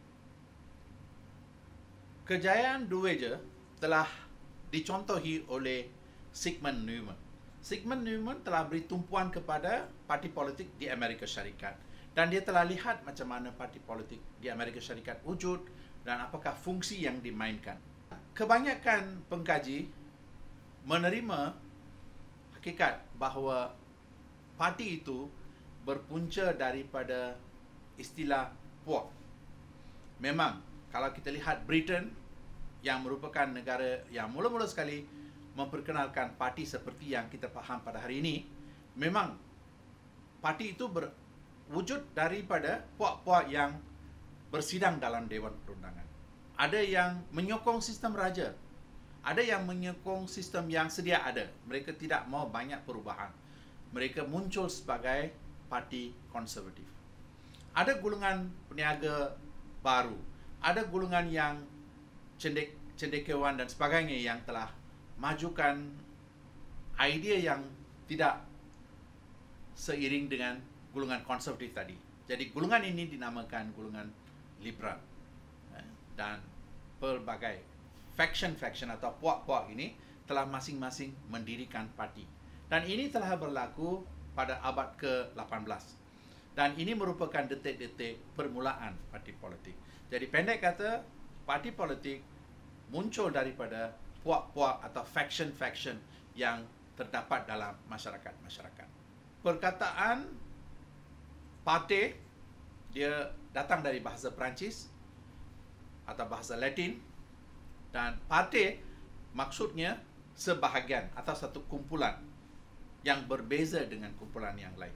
Kejayaan Duverger telah dicontohi oleh Sigmund Neumann. Sigmund Neumann telah beri tumpuan kepada parti politik di Amerika Syarikat, dan dia telah lihat macam mana parti politik di Amerika Syarikat wujud dan apakah fungsi yang dimainkan. Kebanyakan pengkaji menerima hakikat bahawa parti itu berpunca daripada istilah puak. Memang kalau kita lihat Britain yang merupakan negara yang mula-mula sekali memperkenalkan parti seperti yang kita faham pada hari ini, memang parti itu berwujud daripada puak-puak yang bersidang dalam Dewan Perundangan. Ada yang menyokong sistem raja, ada yang menyokong sistem yang sedia ada. Mereka tidak mau banyak perubahan. Mereka muncul sebagai parti konservatif. Ada golongan peniaga baru, ada golongan yang cendekiawan dan sebagainya yang telah majukan idea yang tidak seiring dengan golongan konservatif tadi. Jadi golongan ini dinamakan golongan liberal. Dan pelbagai faction-faction atau puak-puak ini telah masing-masing mendirikan parti. Dan ini telah berlaku pada abad ke-18. Dan ini merupakan detik-detik permulaan parti politik. Jadi pendek kata, parti politik muncul daripada puak-puak atau faction-faction yang terdapat dalam masyarakat-masyarakat. Perkataan parti dia datang dari bahasa Perancis atau bahasa Latin, dan parti maksudnya sebahagian atau satu kumpulan yang berbeza dengan kumpulan yang lain.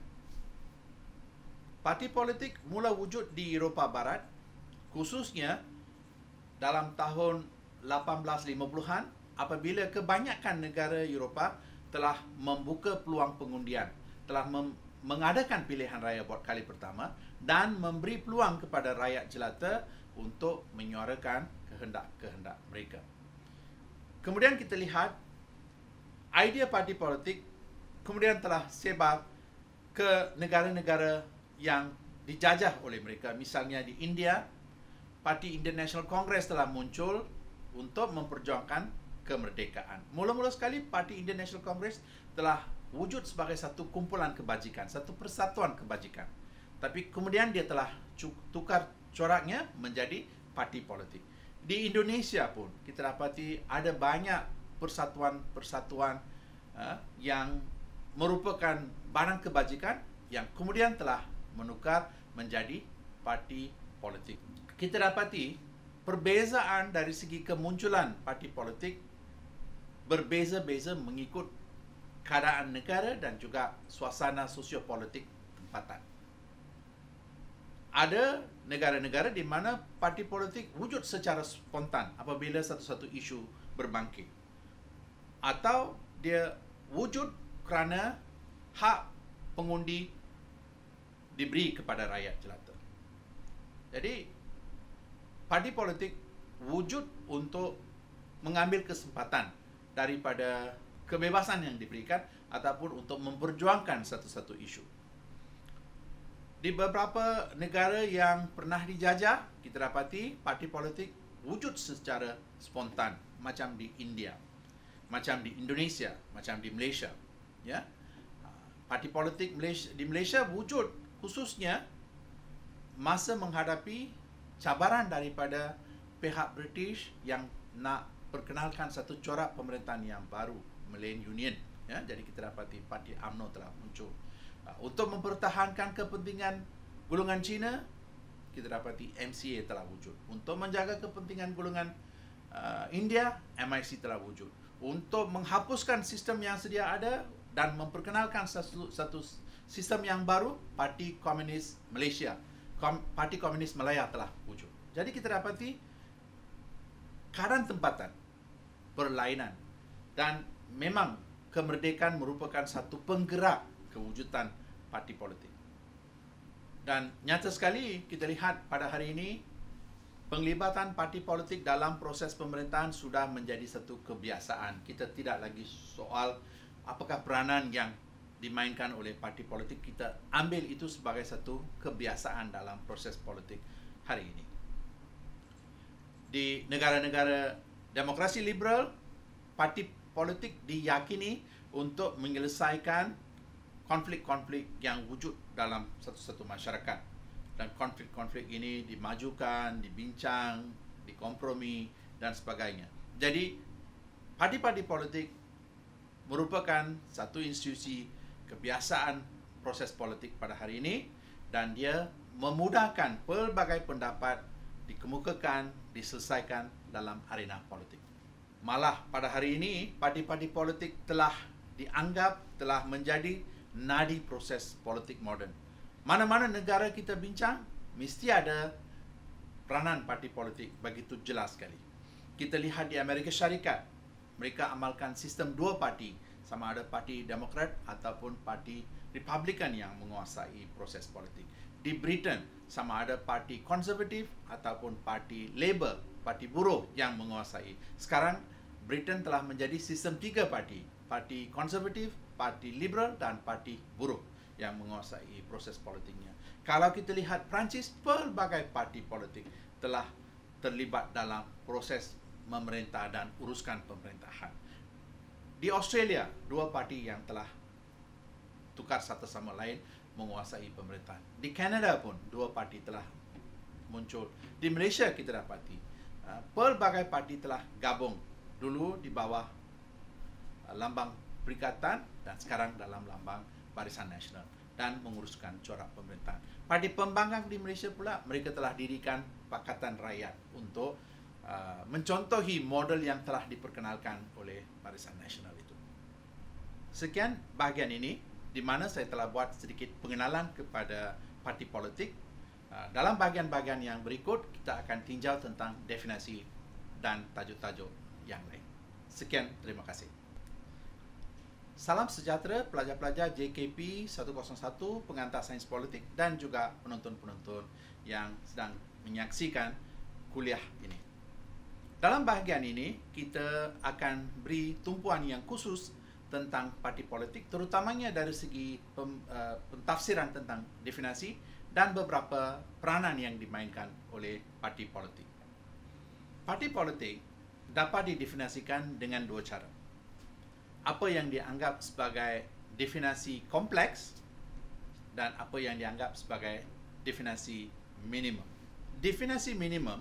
Parti politik mula wujud di Eropah Barat, khususnya dalam tahun 1850-an apabila kebanyakan negara Eropah telah membuka peluang pengundian, telah mengadakan pilihan raya buat kali pertama dan memberi peluang kepada rakyat jelata untuk menyuarakan kehendak-kehendak mereka. Kemudian kita lihat idea parti politik kemudian telah sebar ke negara-negara yang dijajah oleh mereka. Misalnya di India, Parti Indian National Congress telah muncul untuk memperjuangkan kemerdekaan. Mula-mula sekali Parti Indian National Congress telah wujud sebagai satu kumpulan kebajikan, satu persatuan kebajikan. Tapi kemudian dia telah tukar coraknya menjadi parti politik. Di Indonesia pun kita dapati ada banyak persatuan-persatuan yang merupakan barang kebajikan yang kemudian telah menukar menjadi parti politik. Kita dapati perbezaan dari segi kemunculan parti politik berbeza-beza mengikut keadaan negara dan juga suasana sosiopolitik tempatan. Ada negara-negara di mana parti politik wujud secara spontan apabila satu-satu isu berbangkit, atau dia wujud kerana hak pengundi diberi kepada rakyat jelata. Jadi parti politik wujud untuk mengambil kesempatan daripada kebebasan yang diberikan ataupun untuk memperjuangkan satu-satu isu. Di beberapa negara yang pernah dijajah, kita dapati parti politik wujud secara spontan, macam di India, macam di Indonesia, macam di Malaysia. Ya, parti politik di Malaysia wujud khususnya masa menghadapi cabaran daripada pihak British yang nak perkenalkan satu corak pemerintahan yang baru, Malayan Union. Ya, jadi kita dapati Parti UMNO telah muncul. Untuk mempertahankan kepentingan golongan Cina, kita dapati MCA telah wujud. Untuk menjaga kepentingan golongan India, MIC telah wujud. Untuk menghapuskan sistem yang sedia ada dan memperkenalkan satu sistem yang baru, Parti Komunis Malaysia, Parti Komunis Malaya telah wujud. Jadi kita dapati keadaan tempatan berlainan dan memang kemerdekaan merupakan satu penggerak kewujudan parti politik. Dan nyata sekali kita lihat pada hari ini penglibatan parti politik dalam proses pemerintahan sudah menjadi satu kebiasaan. Kita tidak lagi soal apakah peranan yang dimainkan oleh parti politik, kita ambil itu sebagai satu kebiasaan dalam proses politik hari ini. Di negara-negara demokrasi liberal, parti politik diyakini untuk menyelesaikan konflik-konflik yang wujud dalam satu-satu masyarakat. Dan konflik-konflik ini dimajukan, dibincang, dikompromi dan sebagainya. Jadi, parti-parti politik merupakan satu institusi kebiasaan proses politik pada hari ini dan dia memudahkan pelbagai pendapat dikemukakan, diselesaikan dalam arena politik. Malah pada hari ini, parti-parti politik telah dianggap telah menjadi nadi proses politik moden. Mana-mana negara kita bincang, mesti ada peranan parti politik, begitu jelas sekali. Kita lihat di Amerika Syarikat, mereka amalkan sistem dua parti, sama ada parti Demokrat ataupun parti Republikan yang menguasai proses politik. Di Britain, sama ada parti konservatif ataupun parti Labour, parti buruh yang menguasai. Sekarang, Britain telah menjadi sistem tiga parti, parti konservatif, parti liberal dan parti buruh yang menguasai proses politiknya. Kalau kita lihat Perancis, pelbagai parti politik telah terlibat dalam proses memerintah dan uruskan pemerintahan. Di Australia, dua parti yang telah tukar satu sama lain menguasai pemerintahan. Di Kanada pun, dua parti telah muncul. Di Malaysia kita dapati pelbagai parti telah gabung, dulu di bawah lambang Perikatan dan sekarang dalam lambang Barisan Nasional dan menguruskan corak pemerintahan. Parti pembangkang di Malaysia pula, mereka telah dirikan Pakatan Rakyat untuk mencontohi model yang telah diperkenalkan oleh Barisan Nasional itu. Sekian bahagian ini di mana saya telah buat sedikit pengenalan kepada parti politik. Dalam bahagian-bahagian yang berikut, kita akan tinjau tentang definisi dan tajuk-tajuk yang lain. Sekian, terima kasih. Salam sejahtera pelajar-pelajar JKP 101 pengantar sains politik dan juga penonton-penonton yang sedang menyaksikan kuliah ini. Dalam bahagian ini, kita akan beri tumpuan yang khusus tentang parti politik, terutamanya dari segi pentafsiran tentang definisi dan beberapa peranan yang dimainkan oleh parti politik. Parti politik dapat didefinisikan dengan dua cara. Apa yang dianggap sebagai definisi kompleks dan apa yang dianggap sebagai definisi minimum. Definisi minimum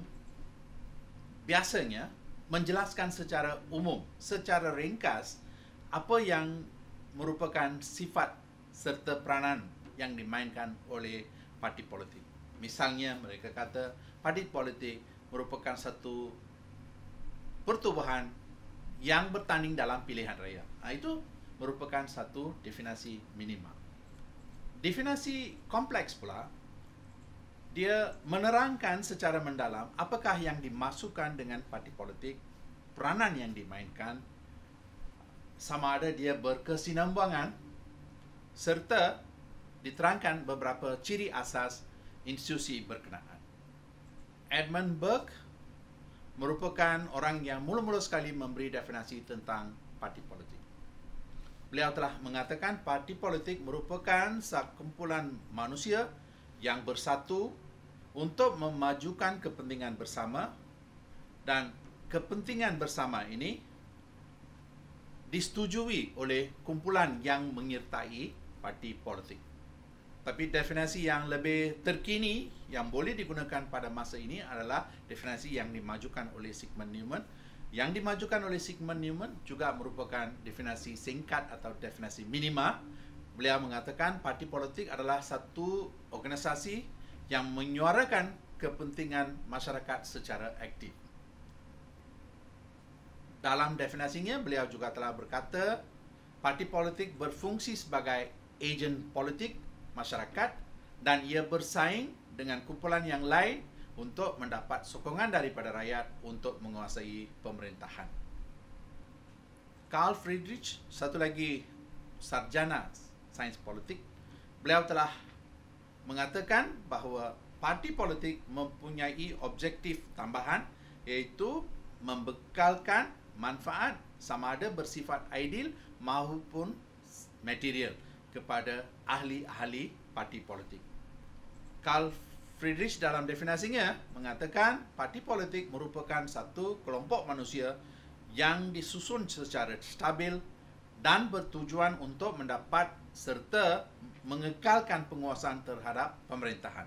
biasanya menjelaskan secara umum, secara ringkas, apa yang merupakan sifat serta peranan yang dimainkan oleh parti politik. Misalnya, mereka kata parti politik merupakan satu pertubuhan yang bertanding dalam pilihan raya. Itu merupakan satu definisi minimal. Definisi kompleks pula, dia menerangkan secara mendalam apakah yang dimasukkan dengan parti politik, peranan yang dimainkan, sama ada dia berkesinambungan, serta diterangkan beberapa ciri asas institusi berkenaan. Edmund Burke merupakan orang yang mula-mula sekali memberi definisi tentang parti politik. Beliau telah mengatakan parti politik merupakan sekumpulan manusia yang bersatu untuk memajukan kepentingan bersama, dan kepentingan bersama ini disetujui oleh kumpulan yang menyertai parti politik. Tapi definisi yang lebih terkini yang boleh digunakan pada masa ini adalah definisi yang dimajukan oleh Sigmund Newman. Yang dimajukan oleh Sigmund Newman juga merupakan definisi singkat atau definisi minima. Beliau mengatakan parti politik adalah satu organisasi yang menyuarakan kepentingan masyarakat secara aktif. Dalam definisinya, beliau juga telah berkata, parti politik berfungsi sebagai ejen politik masyarakat dan ia bersaing dengan kumpulan yang lain untuk mendapat sokongan daripada rakyat untuk menguasai pemerintahan. Carl Friedrich, satu lagi sarjana sains politik, beliau telah mengatakan bahawa parti politik mempunyai objektif tambahan, iaitu membekalkan manfaat sama ada bersifat ideal maupun material kepada ahli-ahli parti politik. Carl Friedrich dalam definisinya mengatakan parti politik merupakan satu kelompok manusia yang disusun secara stabil dan bertujuan untuk mendapat serta mengekalkan penguasaan terhadap pemerintahan.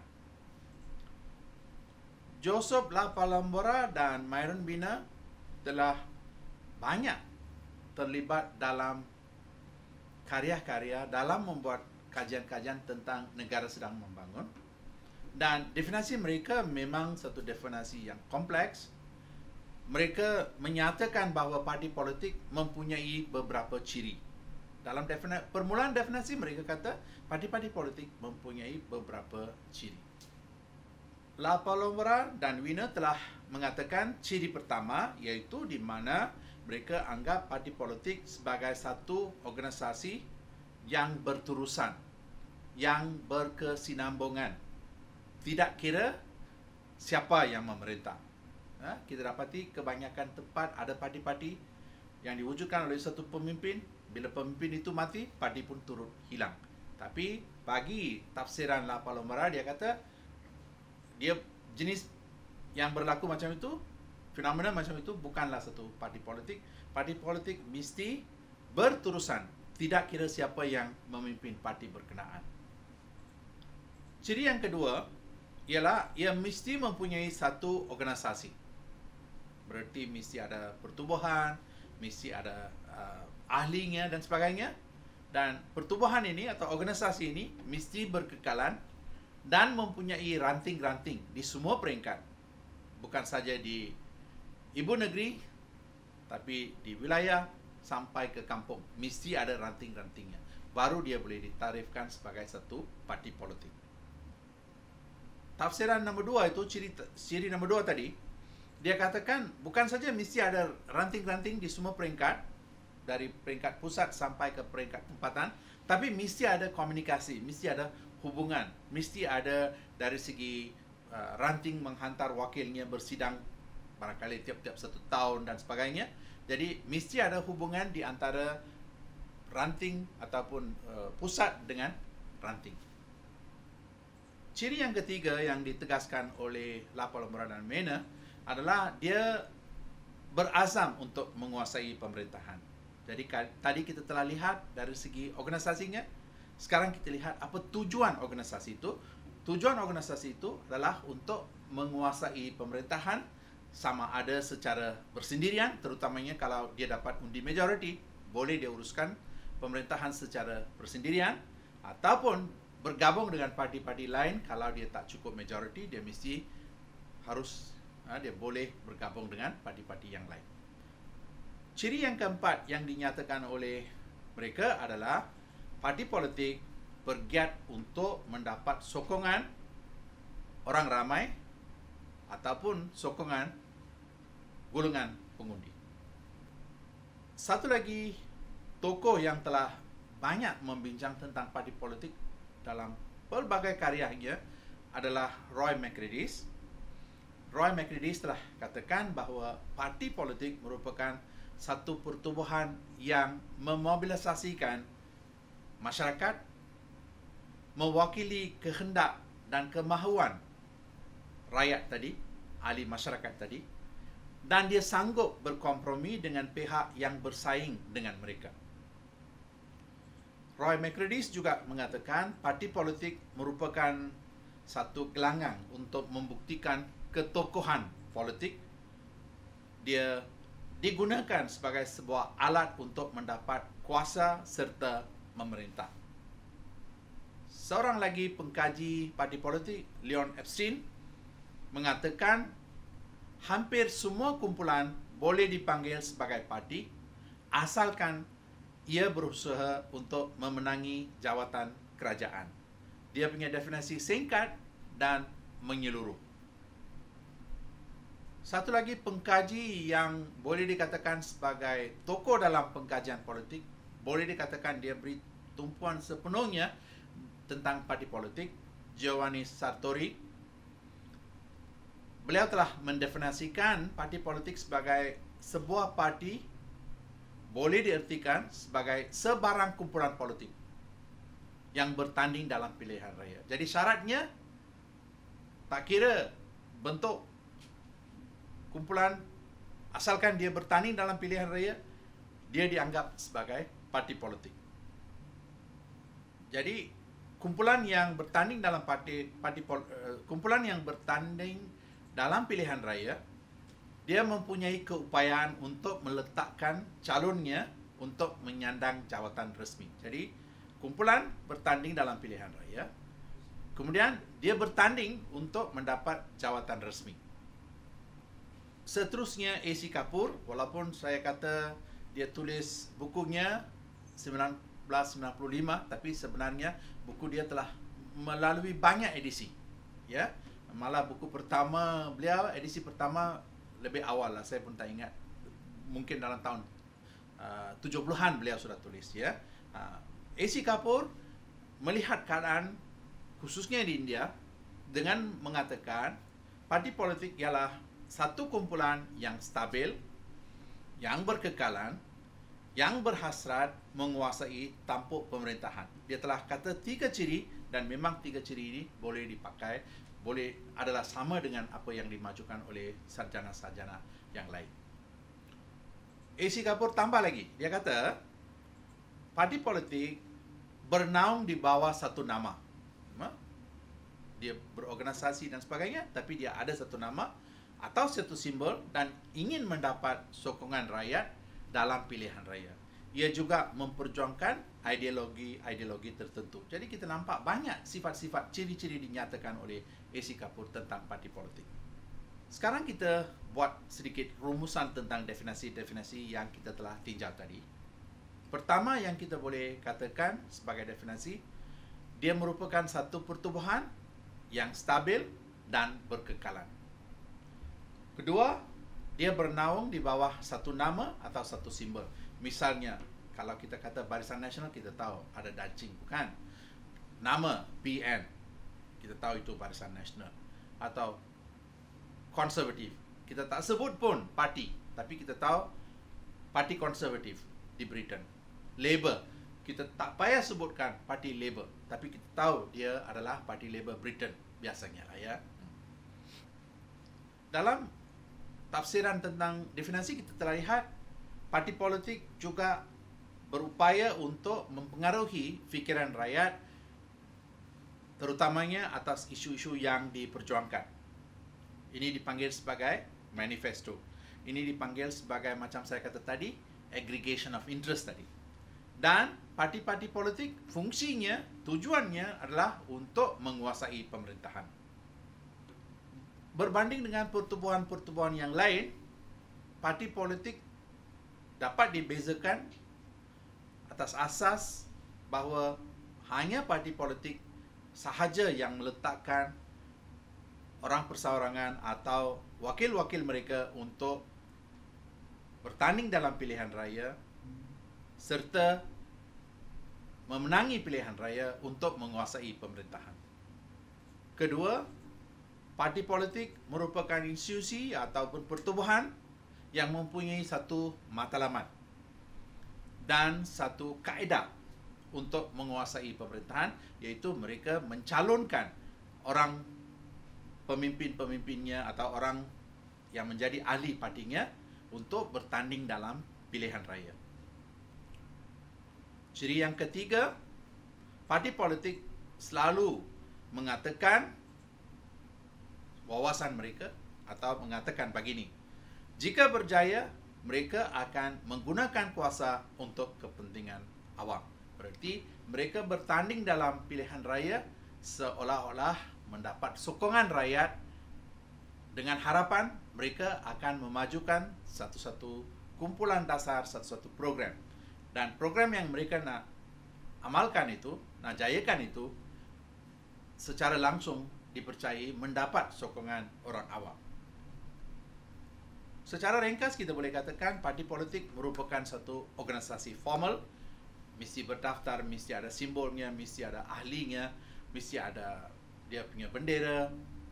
Joseph La Palombora dan Myron Bina telah banyak terlibat dalam karya-karya dalam membuat kajian-kajian tentang negara sedang membangun, dan definisi mereka memang satu definisi yang kompleks. Mereka menyatakan bahawa parti politik mempunyai beberapa ciri. Dalam permulaan definisi mereka kata parti-parti politik mempunyai beberapa ciri. La Palombora dan Wiener telah mengatakan ciri pertama, iaitu di mana mereka anggap parti politik sebagai satu organisasi yang berterusan, yang berkesinambungan. Tidak kira siapa yang memerintah. Kita dapati kebanyakan tempat ada parti-parti yang diwujudkan oleh satu pemimpin. Bila pemimpin itu mati, parti pun turut hilang. Tapi bagi tafsiran La Palombora, dia kata dia jenis yang berlaku macam itu, fenomena macam itu bukanlah satu parti politik. Parti politik mesti berterusan, tidak kira siapa yang memimpin parti berkenaan. Ciri yang kedua ialah ia mesti mempunyai satu organisasi. Berarti mesti ada pertubuhan, mesti ada ahlinya dan sebagainya. Dan pertubuhan ini atau organisasi ini mesti berkekalan dan mempunyai ranting-ranting di semua peringkat. Bukan saja di ibu negeri, tapi di wilayah sampai ke kampung mesti ada ranting-rantingnya. Baru dia boleh ditarifkan sebagai satu parti politik. Tafsiran nombor 2 itu, ciri nombor 2 tadi, dia katakan bukan saja mesti ada ranting-ranting di semua peringkat, dari peringkat pusat sampai ke peringkat tempatan, tapi mesti ada komunikasi, mesti ada hubungan, mesti ada dari segi ranting menghantar wakilnya bersidang barangkali tiap-tiap 1 tahun dan sebagainya. Jadi mesti ada hubungan di antara ranting ataupun pusat dengan ranting. Ciri yang ketiga yang ditegaskan oleh Lapor Lembaran dan MENA adalah dia berazam untuk menguasai pemerintahan. Jadi tadi kita telah lihat dari segi organisasinya, sekarang kita lihat apa tujuan organisasi itu. Tujuan organisasi itu adalah untuk menguasai pemerintahan, sama ada secara bersendirian, terutamanya kalau dia dapat undi majority, boleh dia uruskan pemerintahan secara bersendirian, ataupun bergabung dengan parti-parti lain. Kalau dia tak cukup majority, dia mesti harus dia boleh bergabung dengan parti-parti yang lain. Ciri yang keempat yang dinyatakan oleh mereka adalah parti politik bergiat untuk mendapat sokongan orang ramai ataupun sokongan golongan pengundi. Satu lagi tokoh yang telah banyak membincang tentang parti politik dalam pelbagai karyanya adalah Roy McCready. Roy McCready telah katakan bahawa parti politik merupakan satu pertubuhan yang memobilisasikan masyarakat, mewakili kehendak dan kemahuan rakyat tadi, ahli masyarakat tadi, dan dia sanggup berkompromi dengan pihak yang bersaing dengan mereka. Roy McCready juga mengatakan parti politik merupakan satu gelanggang untuk membuktikan ketokohan politik. Dia digunakan sebagai sebuah alat untuk mendapat kuasa serta memerintah. Seorang lagi pengkaji parti politik, Leon Epstein, mengatakan hampir semua kumpulan boleh dipanggil sebagai parti asalkan ia berusaha untuk memenangi jawatan kerajaan. Dia punya definisi singkat dan menyeluruh. Satu lagi pengkaji yang boleh dikatakan sebagai tokoh dalam pengkajian politik, boleh dikatakan dia beri tumpuan sepenuhnya tentang parti politik, Giovanni Sartori. Beliau telah mendefinisikan parti politik sebagai sebuah parti boleh diartikan sebagai sebarang kumpulan politik yang bertanding dalam pilihan raya. Jadi syaratnya tak kira bentuk kumpulan, asalkan dia bertanding dalam pilihan raya, dia dianggap sebagai parti politik. Jadi kumpulan yang bertanding dalam kumpulan yang bertanding dalam pilihan raya, dia mempunyai keupayaan untuk meletakkan calonnya untuk menyandang jawatan resmi. Jadi kumpulan bertanding dalam pilihan raya, kemudian dia bertanding untuk mendapat jawatan resmi. Seterusnya A.C. Kapoor, walaupun saya kata dia tulis bukunya 1995, tapi sebenarnya buku dia telah melalui banyak edisi. Ya, malah buku pertama beliau, edisi pertama lebih awal lah, saya pun tak ingat, mungkin dalam tahun 70-an beliau sudah tulis. Ya, A.C. Kapoor melihat keadaan khususnya di India dengan mengatakan parti politik ialah satu kumpulan yang stabil, yang berkekalan, yang berhasrat menguasai tampuk pemerintahan. Dia telah kata 3 ciri, dan memang 3 ciri ini boleh dipakai, boleh adalah sama dengan apa yang dimajukan oleh sarjana-sarjana yang lain. A.C. Kapoor tambah lagi, dia kata parti politik bernaung di bawah satu nama. Dia berorganisasi dan sebagainya, tapi dia ada satu nama atau satu simbol dan ingin mendapat sokongan rakyat dalam pilihan raya. Ia juga memperjuangkan ideologi-ideologi tertentu. Jadi kita nampak banyak sifat-sifat, ciri-ciri dinyatakan oleh A.C. Kapoor tentang parti politik. Sekarang kita buat sedikit rumusan tentang definisi-definisi yang kita telah tinjau tadi. Pertama yang kita boleh katakan sebagai definisi, dia merupakan satu pertubuhan yang stabil dan berkekalan. Kedua, dia bernaung di bawah satu nama atau satu simbol. Misalnya, kalau kita kata Barisan Nasional, kita tahu ada dancing, bukan? Nama BN, kita tahu itu Barisan Nasional. Atau konservatif, kita tak sebut pun parti, tapi kita tahu parti konservatif di Britain. Labour, kita tak payah sebutkan parti Labour, tapi kita tahu dia adalah parti Labour Britain biasanya lah ya. Dalam tafsiran tentang definisi, kita telah lihat parti politik juga berupaya untuk mempengaruhi fikiran rakyat, terutamanya atas isu-isu yang diperjuangkan. Ini dipanggil sebagai manifesto. Ini dipanggil sebagai, macam saya kata tadi, aggregation of interest tadi. Dan parti-parti politik fungsinya, tujuannya adalah untuk menguasai pemerintahan. Berbanding dengan pertubuhan-pertubuhan yang lain, parti politik dapat dibezakan atas asas bahawa hanya parti politik sahaja yang meletakkan orang perseorangan atau wakil-wakil mereka untuk bertanding dalam pilihan raya serta memenangi pilihan raya untuk menguasai pemerintahan. Kedua, parti politik merupakan institusi ataupun pertubuhan yang mempunyai satu matlamat dan satu kaedah untuk menguasai pemerintahan, iaitu mereka mencalonkan orang pemimpin-pemimpinnya atau orang yang menjadi ahli partinya untuk bertanding dalam pilihan raya. Ciri yang ketiga, parti politik selalu mengatakan wawasan mereka atau mengatakan begini, jika berjaya, mereka akan menggunakan kuasa untuk kepentingan awam. Berarti mereka bertanding dalam pilihan raya seolah-olah mendapat sokongan rakyat dengan harapan mereka akan memajukan satu-satu kumpulan dasar, satu-satu program. Dan program yang mereka nak amalkan itu, nak jayakan itu, secara langsung dipercayai mendapat sokongan orang awam. Secara ringkas kita boleh katakan parti politik merupakan satu organisasi formal, mesti berdaftar, mesti ada simbolnya, mesti ada ahlinya, mesti ada dia punya bendera,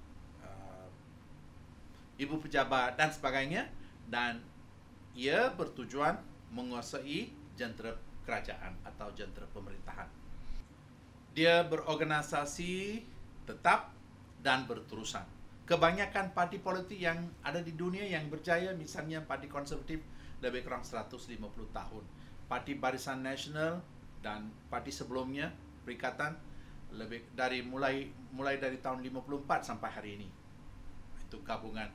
ibu pejabat dan sebagainya, dan ia bertujuan menguasai jentera kerajaan atau jentera pemerintahan. Dia berorganisasi tetap dan berterusan. Kebanyakan parti politik yang ada di dunia yang berjaya, misalnya parti konservatif lebih kurang 150 tahun. Parti Barisan Nasional dan parti sebelumnya, Perikatan, lebih dari mulai dari tahun 54 sampai hari ini. Itu gabungan,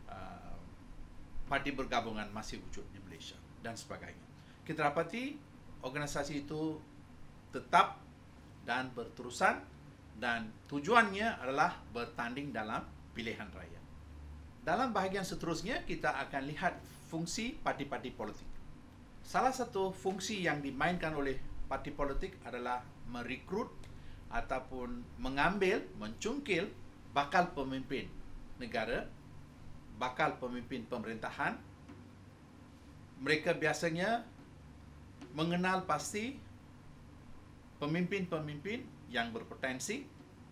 parti bergabungan masih wujud di Malaysia dan sebagainya. Kita dapati organisasi itu tetap dan berterusan, dan tujuannya adalah bertanding dalam pilihan raya. Dalam bahagian seterusnya, kita akan lihat fungsi parti-parti politik. Salah satu fungsi yang dimainkan oleh parti politik adalah merekrut ataupun mengambil, mencungkil bakal pemimpin negara, bakal pemimpin pemerintahan. Mereka biasanya mengenal pasti pemimpin-pemimpin yang berpotensi,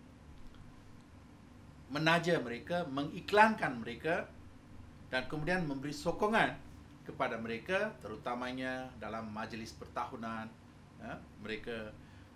menaja mereka, mengiklankan mereka, dan kemudian memberi sokongan kepada mereka, terutamanya dalam majlis pertahunan. Mereka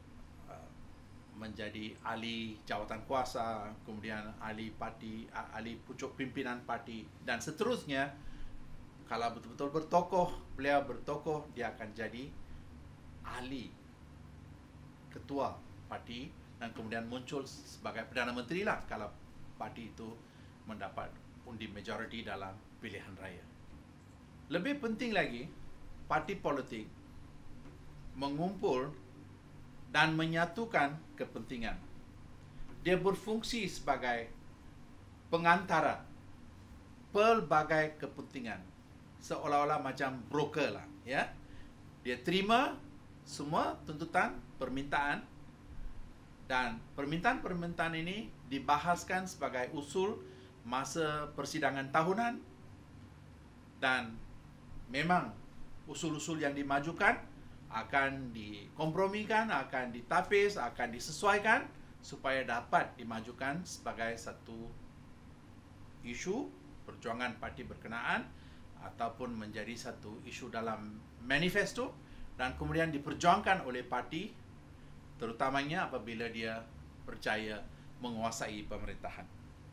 menjadi ahli jawatan kuasa, kemudian ahli parti, ahli pucuk pimpinan parti, dan seterusnya. Kalau betul-betul beliau bertokoh, dia akan jadi ahli ketua parti, dan kemudian muncul sebagai Perdana Menteri lah kalau parti itu mendapat undi majoriti dalam pilihan raya. Lebih penting lagi, parti politik mengumpul dan menyatukan kepentingan. Dia berfungsi sebagai pengantara pelbagai kepentingan, seolah-olah macam broker lah, ya. Dia terima semua tuntutan, permintaan, dan permintaan-permintaan ini dibahaskan sebagai usul masa persidangan tahunan, dan memang usul-usul yang dimajukan akan dikompromikan, akan ditapis, akan disesuaikan supaya dapat dimajukan sebagai satu isu perjuangan parti berkenaan ataupun menjadi satu isu dalam manifesto dan kemudian diperjuangkan oleh parti, terutamanya apabila dia percaya menguasai pemerintahan.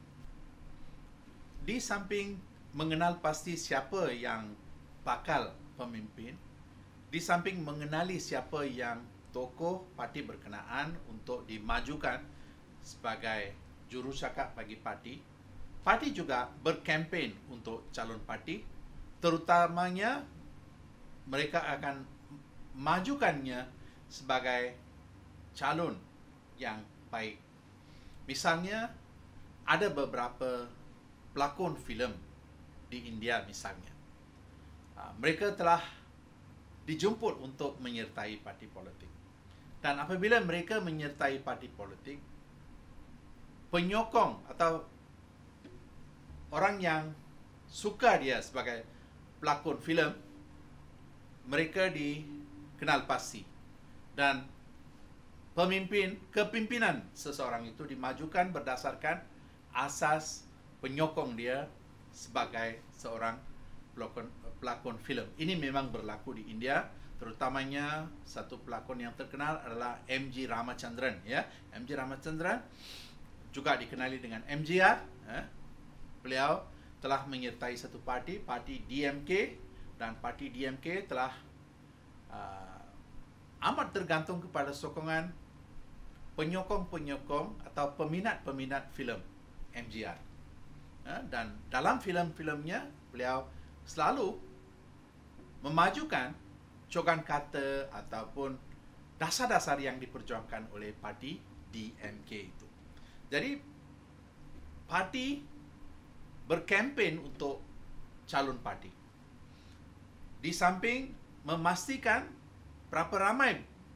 Di samping mengenal pasti siapa yang bakal pemimpin, di samping mengenali siapa yang tokoh parti berkenaan untuk dimajukan sebagai jurucakap bagi parti, parti juga berkempen untuk calon parti, terutamanya mereka akan majukannya sebagai calon yang baik. Misalnya, ada beberapa pelakon filem di India misalnya. Mereka telah dijemput untuk menyertai parti politik. Dan apabila mereka menyertai parti politik, penyokong atau orang yang suka dia sebagai pelakon filem, mereka dikenal pasti. Dan kepimpinan seseorang itu dimajukan berdasarkan asas penyokong dia sebagai seorang pelakon filem. Ini memang berlaku di India, terutamanya satu pelakon yang terkenal adalah M.G. Ramachandran, ya. M.G. Ramachandran juga dikenali dengan MGR. Beliau telah menyertai satu parti DMK, dan parti DMK telah amat tergantung kepada sokongan penyokong-penyokong atau peminat-peminat filem MGR. Dan dalam filem-filemnya beliau selalu memajukan cogan kata ataupun dasar-dasar yang diperjuangkan oleh parti DMK itu. Jadi parti berkempen untuk calon parti. Di samping memastikan berapa ramai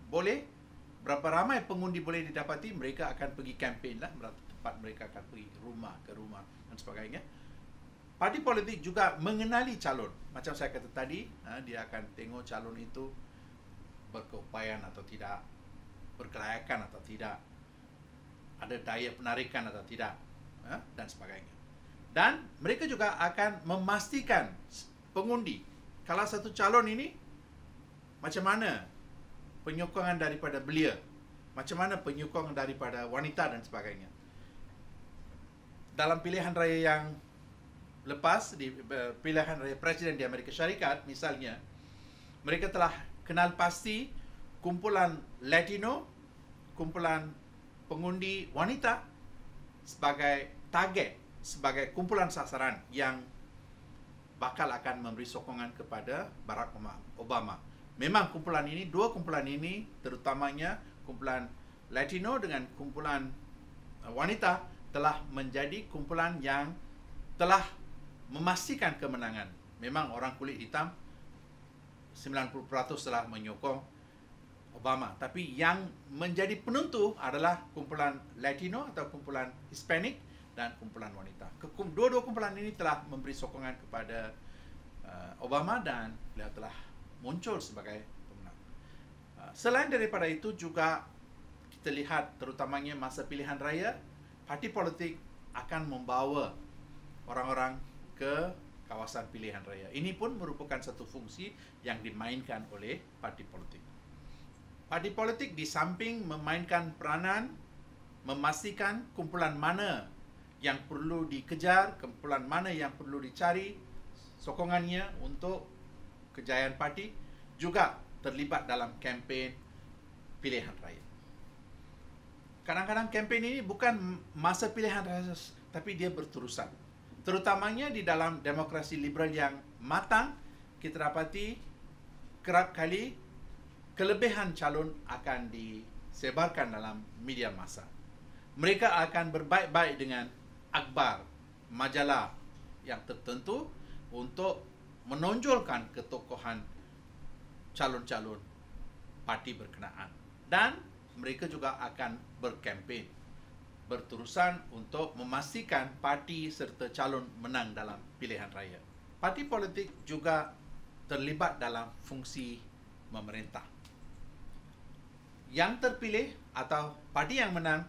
pengundi boleh didapati, mereka akan pergi kempen lah, tempat mereka akan pergi rumah ke rumah dan sebagainya. Parti politik juga mengenali calon. Macam saya kata tadi, dia akan tengok calon itu berkeupayaan atau tidak, berkelayakan atau tidak, ada daya penarikan atau tidak, dan sebagainya. Dan mereka juga akan memastikan pengundi, kalau satu calon ini, macam mana penyokongan daripada belia, macam mana penyokong daripada wanita dan sebagainya. Dalam pilihan raya yang lepas, di pilihan raya presiden di Amerika Syarikat misalnya, mereka telah kenal pasti kumpulan Latino, kumpulan pengundi wanita sebagai target, sebagai kumpulan sasaran yang bakal akan memberi sokongan kepada Barack Obama. Memang dua kumpulan ini, terutamanya kumpulan Latino dengan kumpulan wanita, telah menjadi kumpulan yang telah memastikan kemenangan. Memang orang kulit hitam 90% telah menyokong Obama, tapi yang menjadi penentu adalah kumpulan Latino atau kumpulan Hispanic dan kumpulan wanita. Dua-dua kumpulan ini telah memberi sokongan kepada Obama dan beliau telah muncul sebagai pemenang. Selain daripada itu juga kita lihat terutamanya masa pilihan raya, parti politik akan membawa orang-orang ke kawasan pilihan raya. Ini pun merupakan satu fungsi yang dimainkan oleh parti politik. Parti politik di samping memainkan peranan memastikan kumpulan mana yang perlu dikejar, kumpulan mana yang perlu dicari sokongannya untuk kejayaan parti, juga terlibat dalam kempen pilihan raya. Kadang-kadang kempen ini bukan masa pilihan raya, tapi dia berterusan. Terutamanya di dalam demokrasi liberal yang matang, kita dapati kerap kali kelebihan calon akan disebarkan dalam media massa. Mereka akan berbaik-baik dengan akhbar, majalah yang tertentu untuk menonjolkan ketokohan calon-calon parti berkenaan. Dan mereka juga akan berkempen berterusan untuk memastikan parti serta calon menang dalam pilihan raya. Parti politik juga terlibat dalam fungsi memerintah. Yang terpilih atau parti yang menang,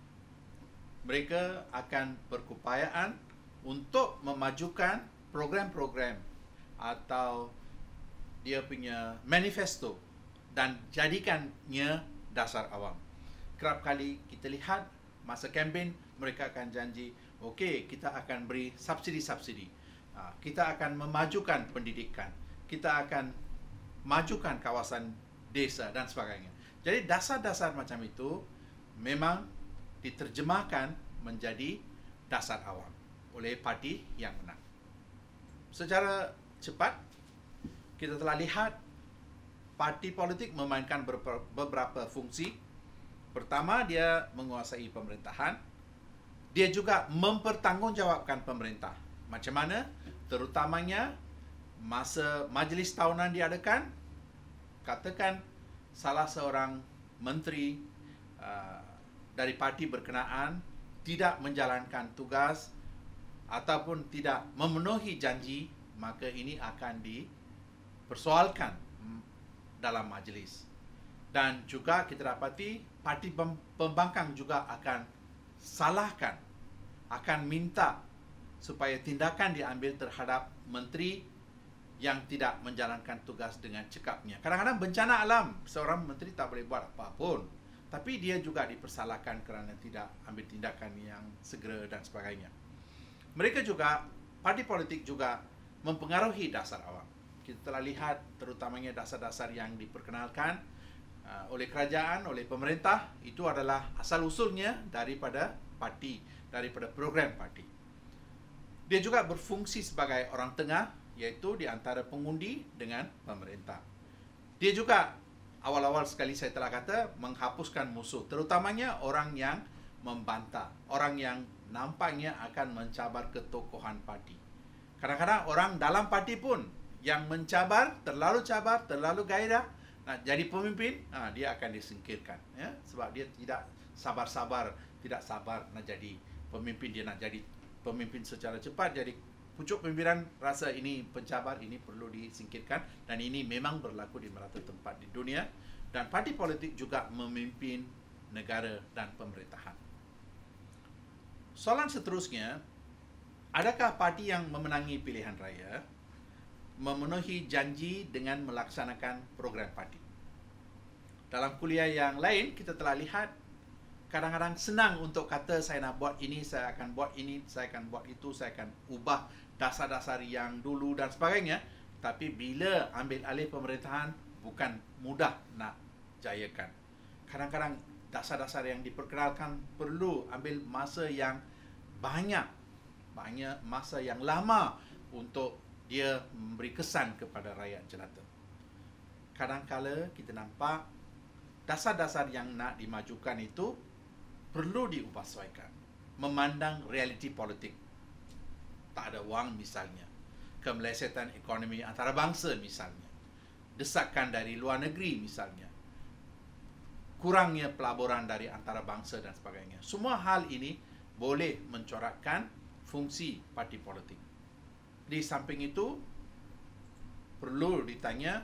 mereka akan berupayaan untuk memajukan program-program atau dia punya manifesto dan jadikannya dasar awam. Kerap kali kita lihat masa kempen mereka akan janji, okey, kita akan beri subsidi-subsidi. Kita akan memajukan pendidikan. Kita akan majukan kawasan desa dan sebagainya. Jadi dasar-dasar macam itu memang diterjemahkan menjadi dasar awam oleh parti yang menang. Secara cepat, kita telah lihat parti politik memainkan beberapa fungsi. Pertama, dia menguasai pemerintahan. Dia juga mempertanggungjawabkan pemerintah. Macam mana? Terutamanya masa majlis tahunan diadakan, katakan salah seorang menteri dari parti berkenaan tidak menjalankan tugas ataupun tidak memenuhi janji, maka ini akan dipersoalkan dalam majlis. Dan juga kita dapati parti pembangkang juga akan salahkan, akan minta supaya tindakan diambil terhadap menteri yang tidak menjalankan tugas dengan cekapnya. Kadang-kadang bencana alam, seorang menteri tak boleh buat apa pun, tapi dia juga dipersalahkan kerana tidak ambil tindakan yang segera dan sebagainya. Mereka juga, parti politik juga mempengaruhi dasar awam. Kita telah lihat terutamanya dasar-dasar yang diperkenalkan oleh kerajaan, oleh pemerintah, itu adalah asal-usulnya daripada parti, daripada program parti. Dia juga berfungsi sebagai orang tengah, iaitu di antara pengundi dengan pemerintah. Dia juga awal-awal sekali saya telah kata menghapuskan musuh, terutamanya orang yang membantah, orang yang nampaknya akan mencabar ketokohan parti. Kadang-kadang orang dalam parti pun yang mencabar, terlalu gairah nak jadi pemimpin, dia akan disingkirkan, ya, sebab dia tidak sabar nak jadi pemimpin. Dia nak jadi pemimpin secara cepat, jadi pucuk pimpinan rasa ini pencabar, ini perlu disingkirkan, dan ini memang berlaku di merata tempat di dunia. Dan parti politik juga memimpin negara dan pemerintahan. Soalan seterusnya, adakah parti yang memenangi pilihan raya memenuhi janji dengan melaksanakan program parti? Dalam kuliah yang lain, kita telah lihat kadang-kadang senang untuk kata saya nak buat ini, saya akan buat ini, saya akan buat itu, saya akan ubah dasar-dasar yang dulu dan sebagainya. Tapi bila ambil alih pemerintahan, bukan mudah nak jayakan. Kadang-kadang dasar-dasar yang diperkenalkan perlu ambil masa yang banyak masa yang lama untuk dia memberi kesan kepada rakyat jelata. Kadang-kala kita nampak dasar-dasar yang nak dimajukan itu perlu diubahsuaikan, memandang realiti politik. Tak ada wang misalnya, kemelesetan ekonomi antarabangsa misalnya, desakan dari luar negeri misalnya, kurangnya pelaburan dari antarabangsa dan sebagainya. Semua hal ini boleh mencorakkan fungsi parti politik. Di samping itu, perlu ditanya,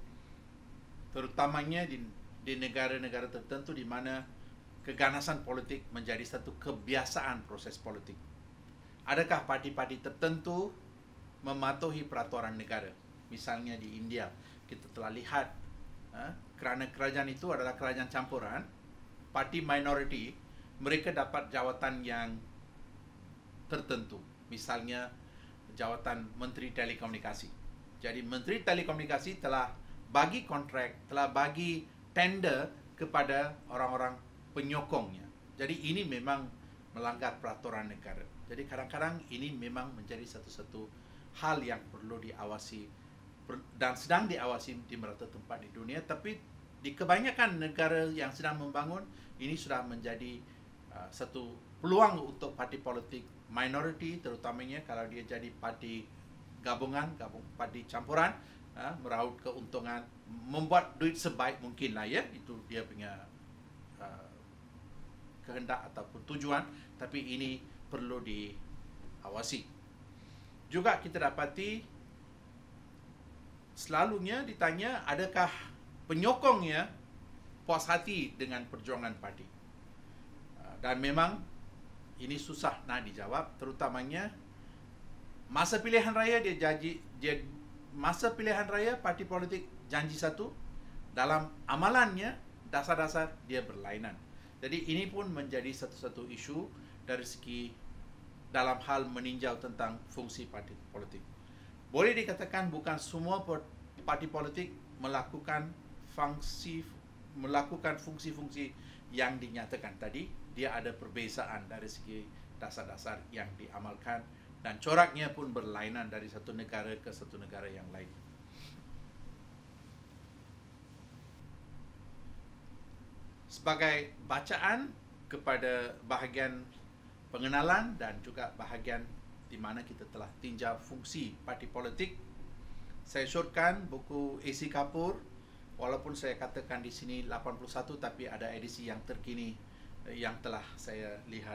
terutamanya di negara-negara tertentu di mana keganasan politik menjadi satu kebiasaan proses politik. Adakah parti-parti tertentu mematuhi peraturan negara? Misalnya di India, kita telah lihat kerana kerajaan itu adalah kerajaan campuran, parti minoriti, mereka dapat jawatan yang tertentu. Misalnya jawatan Menteri Telekomunikasi. Jadi Menteri Telekomunikasi telah bagi kontrak, telah bagi tender kepada orang-orang penyokongnya. Jadi ini memang melanggar peraturan negara. Jadi kadang-kadang ini memang menjadi satu-satu hal yang perlu diawasi dan sedang diawasi di merata tempat di dunia. Tapi di kebanyakan negara yang sedang membangun, ini sudah menjadi satu peluang untuk parti politik minoriti, terutamanya kalau dia jadi parti gabungan, parti campuran, meraup keuntungan, membuat duit sebaik mungkin lah ya, itu dia punya kehendak ataupun tujuan, tapi ini perlu diawasi. Juga kita dapati selalunya ditanya adakah penyokongnya puas hati dengan perjuangan parti. Dan memang ini susah nak dijawab, terutamanya masa pilihan raya masa pilihan raya parti politik janji satu, dalam amalannya dasar-dasar dia berlainan. Jadi ini pun menjadi satu-satu isu dari segi dalam hal meninjau tentang fungsi parti politik. Boleh dikatakan bukan semua parti politik melakukan fungsi-fungsi yang dinyatakan tadi. Dia ada perbezaan dari segi dasar-dasar yang diamalkan dan coraknya pun berlainan dari satu negara ke satu negara yang lain. Sebagai bacaan kepada bahagian pengenalan dan juga bahagian di mana kita telah tinjau fungsi parti politik, saya syorkan buku A.C. Kapoor, walaupun saya katakan di sini 81, tapi ada edisi yang terkini yang telah saya lihat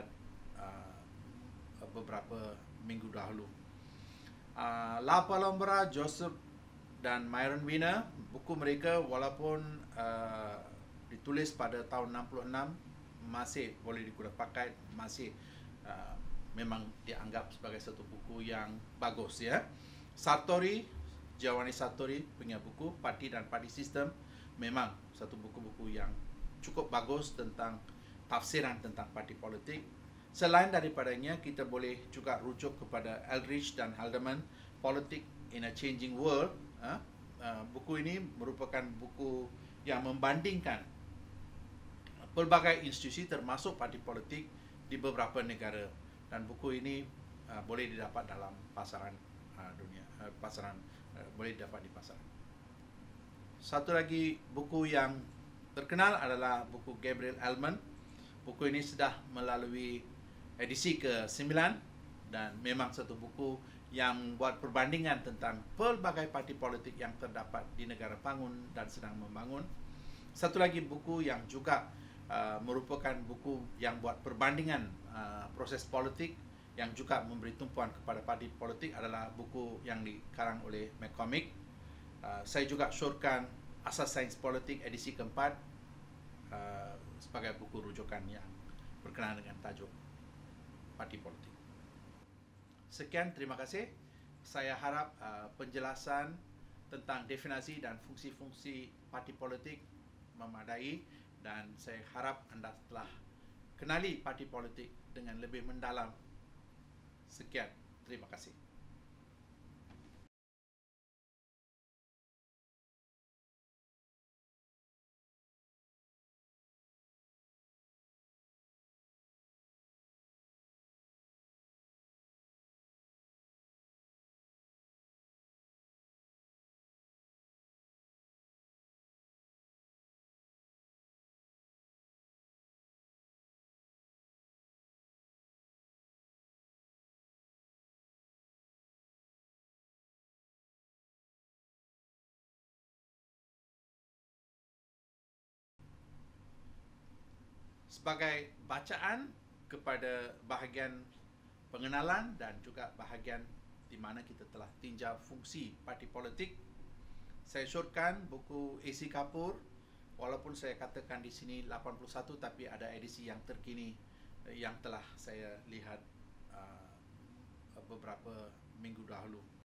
beberapa minggu dahulu. La Palabra, Joseph dan Myron Wiener, buku mereka walaupun ditulis pada tahun 66 masih boleh digunakan pakai, masih memang dianggap sebagai satu buku yang bagus ya. Jawani Sartori punya buku Parti dan Parti Sistem memang satu buku-buku yang cukup bagus tentang tafsiran tentang parti politik. Selain daripadanya, kita boleh juga rujuk kepada Eldridge dan Haldeman, Politics in a Changing World. Buku ini merupakan buku yang membandingkan pelbagai institusi termasuk parti politik di beberapa negara, dan buku ini boleh didapat dalam pasaran dunia, boleh didapat di pasaran. Satu lagi buku yang terkenal adalah buku Gabriel Ellman. Buku ini sudah melalui edisi ke-9 dan memang satu buku yang buat perbandingan tentang pelbagai parti politik yang terdapat di negara bangun dan sedang membangun. Satu lagi buku yang juga merupakan buku yang buat perbandingan proses politik yang juga memberi tumpuan kepada parti politik adalah buku yang dikarang oleh McCormick. Saya juga syorkan Asas Sains Politik edisi keempat sebagai buku rujukan yang berkenaan dengan tajuk parti politik. Sekian, terima kasih. Saya harap penjelasan tentang definisi dan fungsi-fungsi parti politik memadai, dan saya harap anda telah kenali parti politik dengan lebih mendalam. Sekian, terima kasih. Sebagai bacaan kepada bahagian pengenalan dan juga bahagian di mana kita telah tinjau fungsi parti politik, saya syorkan buku A.C. Kapoor, walaupun saya katakan di sini 81, tapi ada edisi yang terkini yang telah saya lihat beberapa minggu dahulu.